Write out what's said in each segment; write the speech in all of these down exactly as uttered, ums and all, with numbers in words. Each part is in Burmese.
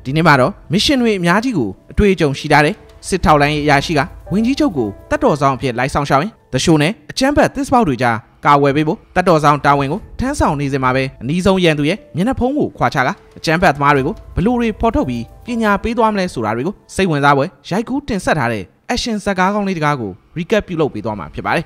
ဒီနေ့မှာတော့ mission တွေအများကြီးကိုအတွေ့အကြုံရှိထားတဲ့စစ်ထောက်လိုင်းအရာရှိကဝင်ကြီးချုပ်ကိုတတ်တော်ဆောင်အဖြစ်လိုက်ဆောင်ရှောင်းရင်တရှိုးနဲ့အချမ်းဘတ်သစ်ပေါက်တွေကြားကာဝယ်ပေးဖို့တတ်တော်ဆောင်တာဝန်ကိုထမ်းဆောင်နေစဉ်မှာပဲအနီးဆုံးရန်သူရဲ့မျက်နှာဖုံးကိုခွာချကအချမ်းဘတ်သမားတွေကိုဘလူတွေဖော်ထုတ်ပြီးပညာပေးသွားမလဲဆိုတာတွေကိုစိတ်ဝင်စားပွဲရိုက်ကူးတင်ဆက်ထားတဲ့ action ဇာတ်ကားကောင်းလေးတကားကို recap ပြုလုပ်ပေးသွားမှာဖြစ်ပါတယ်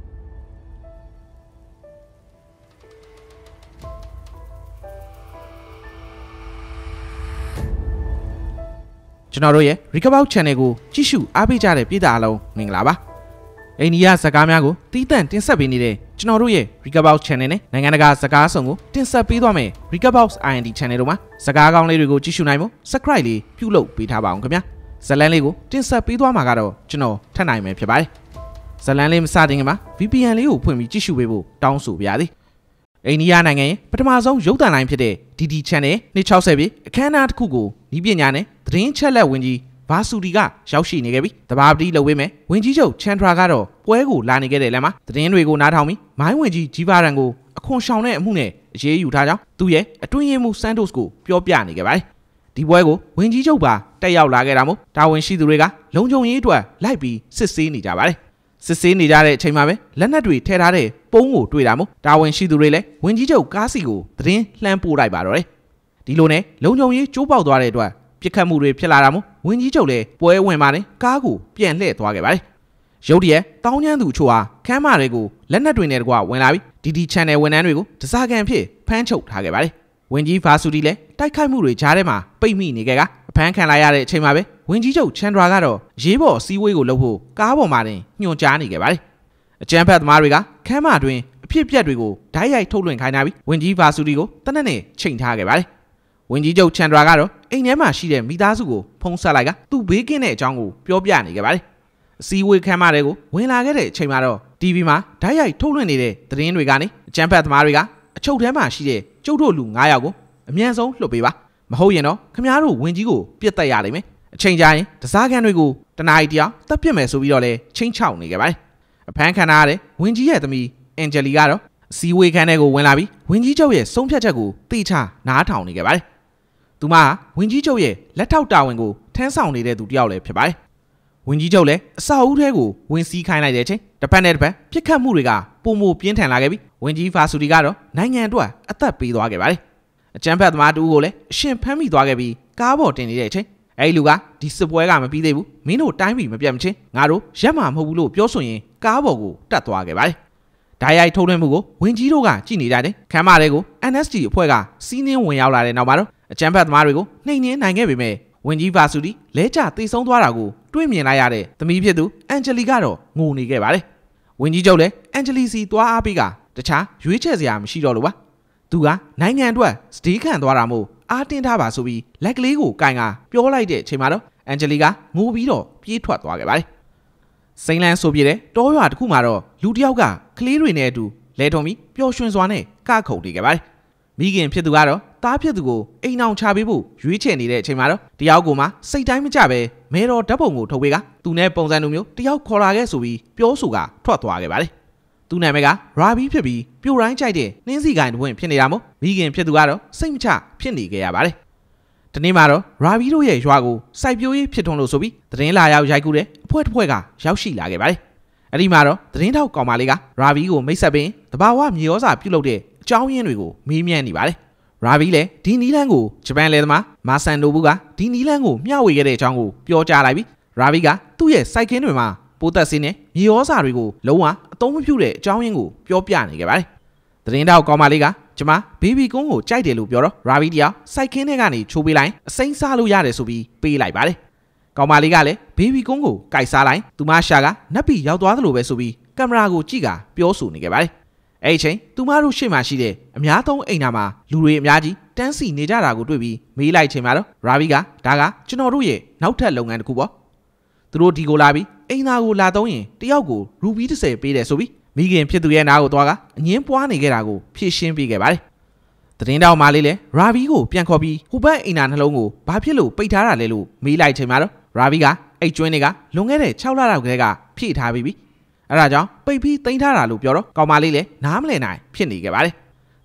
ကျွန်တော်တို့ရဲ့ Recover Channel ကိုကြည့်ရှုအားပေးကြတဲ့ပြည်သားအလုံးမင်္ဂလာပါအိန္ဒိယဇာတ်ကားများကိုတီးတန့်တင်ဆက်ပေးနေတဲ့ကျွန်တော်တို့ရဲ့ Recover Channel နဲ့နိုင်ငံတကာဇာတ်ကားဆောင်ကိုတင်ဆက်ပေးသွားမယ် Recover အိုင် အန် ဒီ Channel တို့မှာဇာတ်ကားကောင်းလေးတွေကိုကြည့်ရှုနိုင်ဖို့ Subscribe လေးပြုလုပ်ပေးထားပါအောင်ခင်ဗျာဇာတ်လမ်းလေးကိုတင်ဆက်ပေးသွားမှာကတော့ကျွန်တော်ထပ်နိုင်မယ်ဖြစ်ပါတယ်ဇာတ်လမ်းလေးမစတင်ခင်မှာ V P N လေးကိုဖွင့်ပြီးကြည့်ရှုပေးဖို့တောင်းဆိုပါရစေအိန္ဒိယနိုင်ငံရဲ့ပထမဆုံးရုပ်သံလိုင်းဖြစ်တဲ့ D D Channel နှစ်၆၀ပြည့်အခမ်းအနားတစ်ခုကိုဤပညာနဲ့သတင်းချက်လက်ဝင်ကြီးဘာဆူဒီကရောက်ရှိနေခဲ့ပြီးတဘာပတိလုပ်ပေးမယ်ဝင်ကြီးချုပ်ချန်ထရာကတော့ပွဲကိုလာနေခဲ့တဲ့လမ်းမှာသတင်းတွေကိုနားထောင်ပြီးမိုင်းဝင်ကြီးဂျီဗာရန်ကိုအခွန်ရှောင်တဲ့အမှုနဲ့အရေးယူထားကြောင်းသူ့ရဲ့အတွင်းရေးမှူးဆန်တိုစ်ကိုပြောပြနေခဲ့ပါတယ်ဒီပွဲကိုဝင်ကြီးချုပ်ပါတက်ရောက်လာခဲ့တာမို့တာဝန်ရှိသူတွေကလုံခြုံရေးအတွက်လိုက်ပြီးစစ်ဆေးနေကြပါတယ်စစ်ဆေးနေကြတဲ့အချိန်မှာပဲလက်နက်တွေထည့်ထားတဲ့ပုံးကိုတွေ့တာမို့တာဝန်ရှိသူတွေလည်းဝင်ကြီးချုပ်ကားစီကိုသတင်းလှမ်းပို့လိုက်ပါတော့တယ်ဒီလိုနဲ့လုံခြုံရေးကျိုးပေါက်သွားတဲ့အတွက်ပြစ်ခတ်မှုတွေဖြစ်လာတာမို့ဝင်ကြီးချုပ်လည်းပွဲဝင်ပါနဲ့ကားကိုပြန်လှည့်သွားခဲ့ပါတယ်ရုတ်တရက်တောင်းကျမ်းသူချို့ဟာခမ်းမတွေကိုလက်နက်တွေနဲ့တကွဝင်လာပြီး D D Channel ဝန်ထမ်းတွေကိုတစားကန်ဖြစ်ဖမ်းချုပ်ထားခဲ့ပါတယ်ဝင်ကြီးဘာဆူဒီလည်းတိုက်ခိုက်မှုတွေကြားထဲမှာပိတ်မိနေခဲ့ကအဖမ်းခံလိုက်ရတဲ့အချိန်မှာပဲဝင်ကြီးချုပ်ချန်ဒရာကတော့ရေးပေါ်အစည်းအဝေးကိုလုပ်ဖို့ကားပေါ်မှာတင်ညွှန်ကြားနေခဲ့ပါတယ်အကြမ်းဖက်သမားတွေကခမ်းမတွင်အဖြစ်ပြက်တွေကိုဓာတ်ရိုက်ထုတ်လွှင့်ခိုင်းထားပြီးဝင်ကြီးဘာဆူဒီကိုတနက်နဲ့ချိန်ထားခဲ့ပါတယ်ဝင်ကြီးချုပ်ချန်ဒရာကတော့အိမ်ထဲမှာရှိတဲ့မိသားစုကိုဖုံးဆက်လိုက်ကသူ့ဘေးကင်းတဲ့အကြောင်းကိုပြောပြနေခဲ့ပါတယ်အစည်းအဝေးခမ်းမတွေကိုဝင်လာခဲ့တဲ့အချိန်မှာတော့ T V မှာဓာတ်ရိုက်ထုတ်လွှင့်နေတဲ့သတင်းတွေကနေအကြမ်းဖက်သမားတွေကအချုပ်ထဲမှာရှိတဲ့ကျုပ်တို့လူ၅ယောက်ကိုအမြန်ဆုံးလွှတ်ပေးပါမဟုတ်ရင်တော့ခမားတို့ဝင်ကြီးကိုပြစ်တက်ရလိမ့်မယ်အချိန်ကြာရင်တစားကန်တွေကိုတနားရီတယောက်တပ်ပြစ်မယ်ဆိုပြီးတော့လဲချင်းချောက်နေခဲ့ပါတယ်အဖမ်းခံရတဲ့ဝင်ကြီးရဲ့သမီးအန်ဂျယ်လီကတော့အစည်းအဝေးခန်းထဲကိုဝင်လာပြီးဝင်ကြီးချုပ်ရဲ့ဆုံးဖြတ်ချက်ကိုသိချနားထောင်နေခဲ့ပါတယ်သူမဝင်ကြီးချုပ်ရဲ့လက်ထောက်တာဝန်ကိုထမ်းဆောင်နေတဲ့သူတယောက်လည်းဖြစ်ပါတယ်ဝင်ကြီးချုပ်လည်းအဆောက်အဦထဲကိုဝင်စီးခိုင်းလိုက်တဲ့အချိန်တစ်ဖက်နဲ့တစ်ဖက်ပြစ်ခတ်မှုတွေကပုံမပြင်းထန်လာခဲ့ပြီးဝင်ကြီးဖာဆူဒီကတော့နိုင်ငံအတွက်အသက်ပေးသွားခဲ့ပါတယ်အကြမ်းဖက်သမားတူကိုလည်းအရှင်ဖမ်းမိသွားခဲ့ပြီးကားပေါ်တင်နေတဲ့အချိန်အဲဒီလူကဒီစစ်ပွဲကမပြီးသေးဘူးမင်းတို့တိုင်းပြည်မပြတ်မချင်းငါတို့ရက်မှာမဟုတ်ဘူးလို့ပြောဆိုရင်ကားပေါ်ကိုတက်သွားခဲ့ပါတယ်ဓာတ်ရိုက်ထုတ်လွှင့်မှုကိုဝင်ကြီးတို့ကကြည့်နေကြတယ်ခမ်းမတွေကို N S T အဖွဲ့ကစီးနှင်းဝင်ရောက်လာတဲ့နောက်မှာတော့အကြမ်းဖက်သမားတွေကိုနှိမ်နင်းနိုင်ခဲ့ပေမဲ့ဝင်ကြီးဘာဆူဒီလဲကျသိဆုံးသွားတာကိုတွေ့မြင်လိုက်ရတဲ့သမီးဖြစ်သူအန်ဂျလီကတော့ငိုနေခဲ့ပါတယ်ဝင်ကြီးချုပ်လည်းအန်ဂျလီစီသွားအားပေးကတခြားရွေးချယ်စရာမရှိတော့လို့ပါသူကနိုင်ငံအတွက်စတေးခံသွားတာမို့အားတင်းထားပါဆိုပြီးလက်ကလေးကိုကင်ကပြောလိုက်တဲ့အချိန်မှာတော့အန်ဂျလီကငိုပြီးတော့ပြေးထွက်သွားခဲ့ပါတယ်စိန်လန်းဆိုပြတဲ့တောရွာတစ်ခုမှာတော့လူတစ်ယောက်ကကလေးတွေနဲ့အတူလဲထုံပြီးပျော်ရွှင်စွာနဲ့ကခုန်နေခဲ့ပါတယ်မိခင်ဖြစ်သူကတော့တားဖြစ်သူကိုအိမ်အောင်ချပေးဖို့ရွေးချယ်နေတဲ့အချိန်မှာတော့တယောက်ကိုမှစိတ်တိုင်းမကြပဲမဲတော်ဓာတ်ပုံကိုထုတ်ပေးကသူနဲ့ပုံစံလိုမျိုးတယောက်ခေါ်လာခဲ့ဆိုပြီးပြောဆိုကထွက်သွားခဲ့ပါတယ်သူနာမည်ကရာဘီဖြစ်ပြီးပြိုတိုင်းကြိုက်တဲ့နှင်းစီကိုင်းတွင်ဖြစ်နေတာမို့မိခင်ဖြစ်သူကတော့စိတ်မချဖြစ်နေခဲ့ရပါတယ်ဒီနေ့မှာတော့ရာဘီတို့ရဲ့ရွာကိုစိုက်ပျိုးရေးဖြစ်ထွန်းလို့ဆိုပြီးသတင်းလာရောက်ရိုက်ကူးတဲ့အဖွဲ့တစ်ဖွဲ့ကရောက်ရှိလာခဲ့ပါတယ်အဲ့ဒီမှာတော့သတင်းထောက်ကောင်မလေးကရာဘီကိုမိတ်ဆက်ပင်တဘာဝမြေဩဇာပြုတ်လုပ်တဲ့အကြောင်းရင်းတွေကိုမေးမြန်းနေပါတယ်ရာဘီလည်းဒီနီလန်းကိုဂျပန်လယ်သမားမာဆန်နိုဘူးကဒီနီလန်းကိုမျှဝေခဲ့တဲ့အကြောင်းကိုပြောကြားလိုက်ပြီးရာဘီကသူ့ရဲ့စိုက်ခင်းတွေမှာပိုးသက်စင်းနဲ့မြေဩဇာတွေကိုလုံးဝအသုံးမပြုတဲ့အကြောင်းရင်းကိုပြောပြနေခဲ့ပါတယ်သတင်းတောက်ကောင်မလေးကကျမဘေဘီကုန်းကိုကြိုက်တယ်လို့ပြောတော့ရာဘီတယောက်စိုက်ခင်းထဲကနေချိုးပေးလိုက်အစိမ်းစားလို့ရတယ်ဆိုပြီးပေးလိုက်ပါတယ်ကောင်မလေးကလည်းဘေဘီကုန်းကိုကြိုက်စားလိုက်သူမရှာကနက်ပီရောက်သွားသလိုပဲဆိုပြီးကင်မရာကိုကြည့်ကပြောဆိုနေခဲ့ပါတယ်အဲ့ဒီချိန်သူမတို့ရှေ့မှာရှိတဲ့အများသုံးအိမ်နာမှာလူတွေအများကြီးတန်းစီနေကြတာကိုတွေ့ပြီးမေးလိုက်ချိန်မှာတော့ရာဘီကဒါကကျွန်တော်တို့ရဲ့နောက်ထပ်လုပ်ငန်းတစ်ခုပေါ့သူတို့ဒီကိုလာပြီးအိမ်သားကိုလာသုံးရင်တယောက်ကိုရူပီတစ်ဆယ်ပေးတယ်ဆိုပြီးမိခင်ဖြစ်သူရဲ့နားကိုသွားကအငင်းပွားနေခဲ့တာကိုဖြည့်ရှင်းပေးခဲ့ပါတယ်သတင်းတောက်မလေးလည်းရာဘီကိုပြန်ခေါ်ပြီးဟိုဘက်အိမ်နာနှလုံးကိုဘာဖြစ်လို့ပိတ်ထားတာလဲလို့မေးလိုက်ချိန်မှာတော့ရာဘီကအိတ်ကျွင်းတွေကလွန်ခဲ့တဲ့၆လလောက်ကတည်းကဖြည့်ထားပြီးပြီအဲဒါကြောင့်ပိတ်ပြီးတင်ထားတာလို့ပြောတော့ကောင်မလေးလည်းနားမလည်နိုင်ဖြစ်နေခဲ့ပါတယ်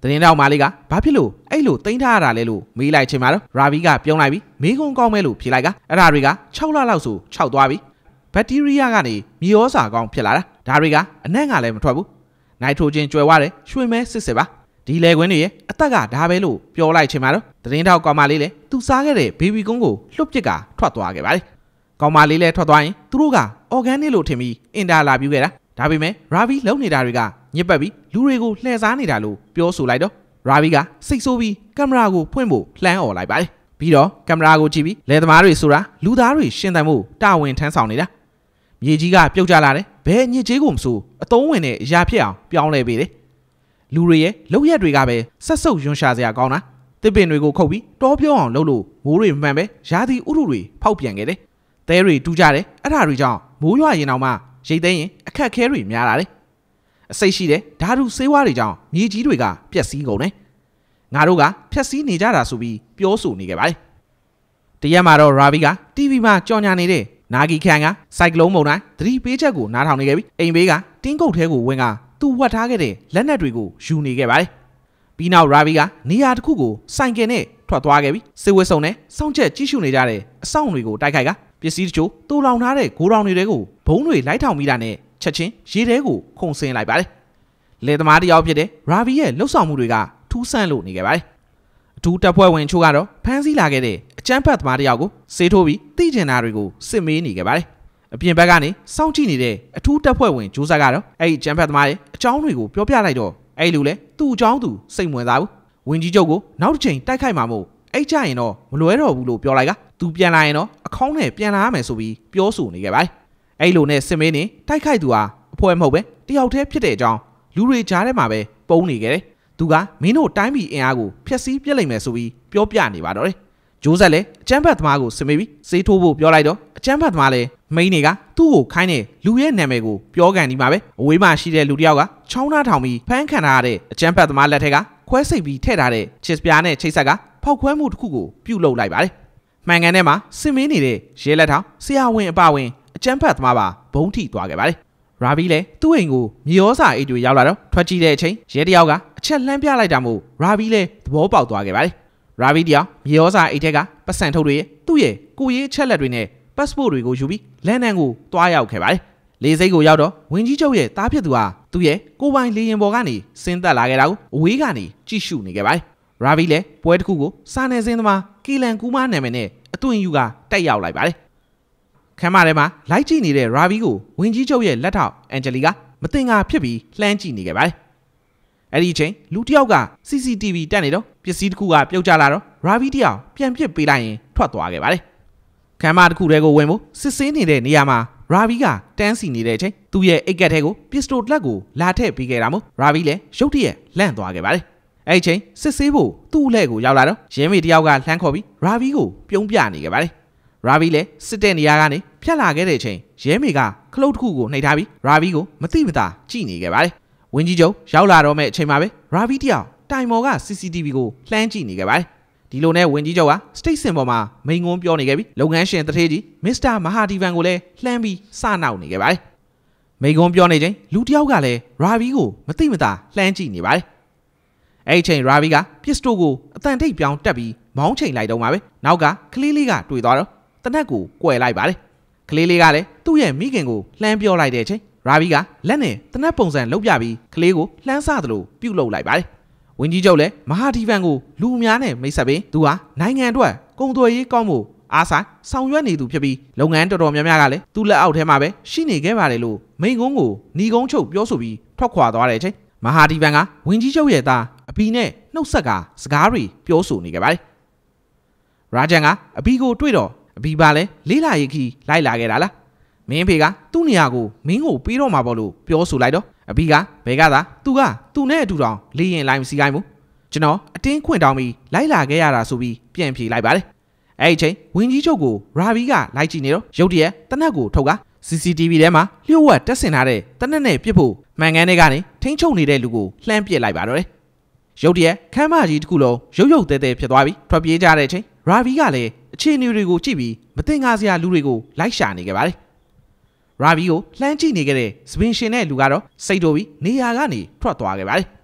သတင်းတောက်မာလီကဘာဖြစ်လို့အဲ့လိုတိမ့်ထားရတာလဲလို့မေးလိုက်ချိန်မှာတော့ရာဗီကပြုံးလိုက်ပြီးမေးခွန်းကောင်းမဲလို့ဖြေလိုက်ကအဲ့ဒါတွေက၆လလောက်ဆိုခြောက်သွားပြီဘက်တီးရီးယားကနေမြေဩဇာကောင်းဖြစ်လာတာဒါတွေကအနက်ကလည်းမထွက်ဘူးနိုက်ထရိုဂျင်ကျွဲဝါတဲ့ရွှေမဲစစ်စစ်ပါဒီလေကွင်းတွေရဲ့အသက်ကဒါပဲလို့ပြောလိုက်ချိန်မှာတော့သတင်းတောက်ကောင်မလေးလည်းသူစားခဲ့တဲ့ဘေဘီကုန်းကိုလှုပ်ပစ်ကထွက်သွားခဲ့ပါတယ်ကောင်မလေးလည်းထွက်သွားရင်သူတို့ကအော်ဂန်နစ်လို့ထင်ပြီးအင်တာလာပြူခဲ့တာဒါပေမဲ့ရာဗီလုံနေတာတွေကညစ်ပတ်ပြီးလူတွေကိုလှည့်စားနေတာလို့ပြောဆိုလိုက်တော့ရာဗီကစိတ်ဆိုးပြီးကင်မရာကိုဖွင့်ဖို့လှမ်းអော်လိုက်ပါတယ်ပြီးတော့ကင်မရာကိုကြည့်ပြီးလယ်သမားတွေဆိုတာလူသားတွေရှင်းတန်မှုတာဝန်ထမ်းဆောင်နေတာမြေကြီးကပြုတ်ကျလာတယ်ဘယ်ညစ်ကြေးကိုမဆိုအသုံးဝင်တဲ့အရာဖြစ်အောင်ပြောင်းလဲပေးတယ်လူတွေရဲ့လောက်ရက်တွေကပဲဆက်ဆုပ်ယွန်းရှာစရာကောင်းတာတစ်ပင်တွေကိုခုတ်ပြီးတောပြောအောင်လုပ်လို့မိုးတွေမှန်ပဲရာသီဥတုတွေဖောက်ပြန်ခဲ့တယ်သဲတွေတူးကြတယ်အဲ့ဒါတွေကြောင့်မိုးရွာရင်တော့မှရိတ်သိမ်းရင်အခက်ခဲတွေများလာတယ်အစိတ်ရှိတဲ့ဓာတ်ထုဆေးဝါးတွေကြောင့်မြေကြီးတွေကပျက်စီးကုန်တယ်ငါတို့ကဖျက်ဆီးနေကြတာဆိုပြီးပြောဆိုနေကြပါတယ်တရက်မှာတော့ရာဗီက တီဗီ မှာကြော်ညာနေတဲ့နာဂီခန်ကစိုက်ကလုန်းမုန်တိုင်းသတိပေးချက်ကိုနားထောင်နေခဲ့ပြီးအိမ်ဘေးကတင်းကုတ်ထဲကိုဝင်ကသူ့ဝတ်ထားခဲ့တဲ့လက်နက်တွေကိုယူနေခဲ့ပါတယ်ပြီးနောက်ရာဗီကနေရာတစ်ခုကိုစိုင်ကယ်နဲ့ထွက်သွားခဲ့ပြီးစစ်ဝတ်စုံနဲ့စောင့်ချက်ကြည့်ရှုနေကြတဲ့အဆောင်တွေကိုတိုက်ခိုက်ကပစ္စည်းတချို့တူလောင်ထားတဲ့ဂိုးတောင်တွေကိုဘုံတွေလိုက်ထောင်မိတာနဲ့ချက်ချင်းရေထဲကိုခုန်ဆင်းလိုက်ပါတယ်လေသမားတယောက်ဖြစ်တဲ့ရာဗီရဲ့လှုပ်ဆောင်မှုတွေကထူးဆန်းလို့နေခဲ့ပါတယ်အထူးတပ်ဖွဲ့ဝင်ချို့ကတော့ဖမ်းဆီးလာခဲ့တဲ့အကြမ်းဖက်သမားတယောက်ကိုစေးထိုးပြီးသိကျင်တာတွေကိုစစ်မေးနေခဲ့ပါတယ်အပြင်ဘက်ကနေစောင့်ကြည့်နေတဲ့အထူးတပ်ဖွဲ့ဝင်ဂျိုးဆက်ကတော့အဲ့ဒီအကြမ်းဖက်သမားရဲ့အကြောင်းတွေကိုပြောပြလိုက်တော့အဲ့လူလည်းသူ့အကြောင်းသူစိတ်ဝင်စားဘူးဝင်ကြီးချုပ်ကိုနောက်တစ်ချိန်တိုက်ခိုက်မှာမို့အဲ့ကြရင်တော့မလွဲတော့ဘူးလို့ပြောလိုက်ကသူပြန်လာရင်တော့အခေါင်းနဲ့ပြန်လာရမယ်ဆိုပြီးပြောဆိုနေခဲ့ပါတယ်အဲ့လိုနဲ့စစ်မေးနေတိုက်ခိုက်သူဟာအဖွဲမဟုတ်ပဲတယောက်တည်းဖြစ်တဲ့အကြောင်းလူတွေကြားထဲမှာပဲပုံနေခဲ့တယ်သူကမင်းတို့တိုင်းပြည်အင်အားကိုဖျက်ဆီးပြစ်လိုက်မယ်ဆိုပြီးပြောပြနေပါတော့တယ်ဂျိုးဆက်လည်းအကျန်းဖတ်သမားကိုစစ်မေးပြီးစေးထိုးဖို့ပြောလိုက်တော့အကျန်းဖတ်သမားလည်းမိန်းတွေကသူ့ကိုခိုင်းတဲ့လူရဲ့နာမည်ကိုပြောကန်ဒီမှာပဲအဝေးမှာရှိတဲ့လူတယောက်ကချောင်းသားထောင်ပြီးဖမ်းခံထားရတဲ့အကျန်းဖတ်သမားလက်ထက်ကခွဲစိတ်ပြီးထည့်ထားတဲ့ချစ်ပြားနဲ့ချိတ်ဆက်ကဖောက်ခွဲမှုတစ်ခုကိုပြုတ်လုလိုက်ပါတယ်မှန်ကန်ထဲမှာစစ်မင်းနေတဲ့ရဲလက်ထောင်ဆရာဝန်အပဝင်အကျန်းဖတ်သမားပါဘုံထိသွားခဲ့ပါတယ်ရာဗီလည်းသူ့အိမ်ကိုမြေဩဇာအိတ်တွေရောက်လာတော့ထွက်ကြည့်တဲ့အချိန်ရဲတယောက်ကအချက်လှမ်းပြလိုက်တာမို့ရာဗီလည်းသဘောပေါက်သွားခဲ့ပါတယ်ရာဗီတယောက်မြေဩဇာအိတ်ထက်ကပတ်စံထုတ်တွေရဲ့သူ့ရဲ့ကိုရေးချက်လက်တွေနဲ့ပတ်စပို့တွေကိုယူပြီးလန်ဒန်ကိုတွားရောက်ခဲ့ပါတယ်လေစိတ်ကိုရောက်တော့ဝင်းကြီးချုပ်ရဲ့တားဖြစ်သူဟာသူ့ရဲ့ကိုပိုင်လေရင်ပေါ်ကနေဆင်းသက်လာခဲ့တာကိုအဝေးကနေကြည့်ရှုနေခဲ့ပါတယ်ရာဗီလည်းပွဲတစ်ခုကိုစာနယ်ဇင်းသမားကီလန်ကူမာနာမည်နဲ့အသွင်ယူကတက်ရောက်လိုက်ပါတယ်ခမ်းမထဲမှာလိုက်ကြည့်နေတဲ့ရာဗီကိုဝင်းကြီးချုပ်ရဲ့လက်ထောက်အန်ဂျလီကမတင်ငါဖြစ်ပြီးလှမ်းကြည့်နေခဲ့ပါတယ်အဲ့ဒီအချိန်လူတစ်ယောက်က စီ စီ တီ ဗီ တက်နေတော့ပစ္စည်းတစ်ခုကပြုတ်ကျလာတော့ရာဗီတယောက်ပြန်ပစ်ပေးလိုက်ရင်ထွက်သွားခဲ့ပါတယ်ခမ်းမတစ်ခုတည်းကိုဝင်ဖို့စစ်ဆေးနေတဲ့နေရာမှာရာဗီကတန်းစီနေတဲ့အချိန်သူ့ရဲ့အိတ်ကက်ထဲကိုပစ္စတိုလက်ကိုလာထည့်ပေးခဲ့တာမို့ရာဗီလည်းရုတ်တရက်လန့်သွားခဲ့ပါတယ်အဲ့ဒီအချိန်စစ်ဆေးဖို့သူ့လက်ကိုရောက်လာတော့ရဲမေတယောက်ကလှမ်းခေါ်ပြီးရာဗီကိုပြုံးပြနေခဲ့ပါတယ်ရာဗီလည်းစစ်တဲ့နေရာကနေဖြတ်လာခဲ့တဲ့အချိန်ရဲမေကခလုတ်တစ်ခုကိုနှိပ်ထားပြီးရာဗီကိုမတိမတာကြည့်နေခဲ့ပါတယ်ဝင်းကြီးချုပ်ရောက်လာတော့မဲ့အချိန်မှာပဲရာဗီတယောက်တိုင်မော်က စီ စီ တီ ဗီ ကိုလှမ်းကြည့်နေခဲ့ပါတယ်ဒီလိုနဲ့ဝင်းကြီးချုပ်ကစတိတ်စင်ပေါ်မှာမိန်ငုံပြောနေခဲ့ပြီးလုပ်ငန်းရှင်တထေးကြီးမစ္စတာမဟာဒီဗန်ကိုလည်းလှမ်းပြီးစနောက်နေခဲ့ပါတယ်မိန်ငုံပြောနေချိန်လူတယောက်ကလည်းရာဗီကိုမတိမတာလှမ်းကြည့်နေပါတယ်အဲ့ဒီချိန်ရာဗီကပစ္စတိုကိုအတန်ထိတ်ပြောင်းတက်ပြီးမောင်းချိန်လိုက်တော့မှာပဲနောက်ကကလေးလေးကတွေ့သွားတော့တနက်ကိုကွယ်လိုက်ပါတယ်ကလေးလေးကလည်းသူ့ရဲ့မိခင်ကိုလှမ်းပြောလိုက်တဲ့အချိန်ရာဗီကလက်နဲ့တနက်ပုံစံလှုပ်ပြပြီးကလေးကိုလှမ်းဆသလိုပြုတ်လုလိုက်ပါတယ်ဝင်းကြီးချုပ်လည်းမဟာဒီဗန်ကိုလူအများနဲ့မိတ်ဆက်ပြီးသူဟာနိုင်ငံအတွက်ကုန်သွယ်ရေးကောင်းမှုအားဆိုင်ဆောင်ရွက်နေသူဖြစ်ပြီးလုပ်ငန်းတော်တော်များများကလည်းသူ့လက်အောက်ထဲမှာပဲရှိနေခဲ့ပါတယ်လို့မိန်ကုန်းကိုညီကုန်းချုပ်ပြောဆိုပြီးထွက်ခွာသွားတဲ့အချိန်မဟာဒီဗန်ကဝင်းကြီးချုပ်ရဲ့သားအဘီနဲ့နှုတ်ဆက်ကစကားတွေပြောဆိုနေခဲ့ပါတယ်ရာဂျန်ကအဘီကိုတွေ့တော့အဘီပါလဲလေးလာရိတ်ခီလိုက်လာခဲ့တာလားမင်းဖေကသူ့နေရာကိုမင်းကိုပေးတော့မှာပေါ့လို့ပြောဆိုလိုက်တော့အဘီကဘယ်ကသာသူကသူ့နဲ့အတူတောင်လေရင်လိုက်မစီကိုင်းဘူးကျွန်တော်အတင်းခွင့်တောင်းပြီးလိုက်လာခဲ့ရတာဆိုပြီးပြန်ဖြေလိုက်ပါတယ်အဲ့ဒီချိန်ဝင်းကြီးချုပ်ကိုရာဗီကလိုက်ကြည့်နေတော့ရုတ်တရက်တနက်ကိုထုတ်က စီ စီ တီ ဗီ ထဲမှာလျှို့ဝှက်တက်ဆင်ထားတဲ့တနက်နဲ့ပြစ်ဖို့မှန်ကန်တွေကနေထိန်းချုပ်နေတဲ့လူကိုလှမ်းပစ်လိုက်ပါတော့တယ်ရုတ်တရက်ခမ်းမကြီးတစ်ခုလုံးရုပ်ရုပ်တဲတဲဖြစ်သွားပြီးထွက်ပြေးကြတဲ့အချိန်ရာဗီကလည်းအခြေအနေတွေကိုကြည့်ပြီးမတင်ကားစရာလူတွေကိုလိုက်ရှာနေခဲ့ပါတယ်ရာဗီကိုလှမ်းကြည့်နေခဲ့တဲ့စပင်ရှင်နဲ့လူကတော့စိတ်တိုးပြီးနေရာကနေထွက်သွားခဲ့ပါတယ်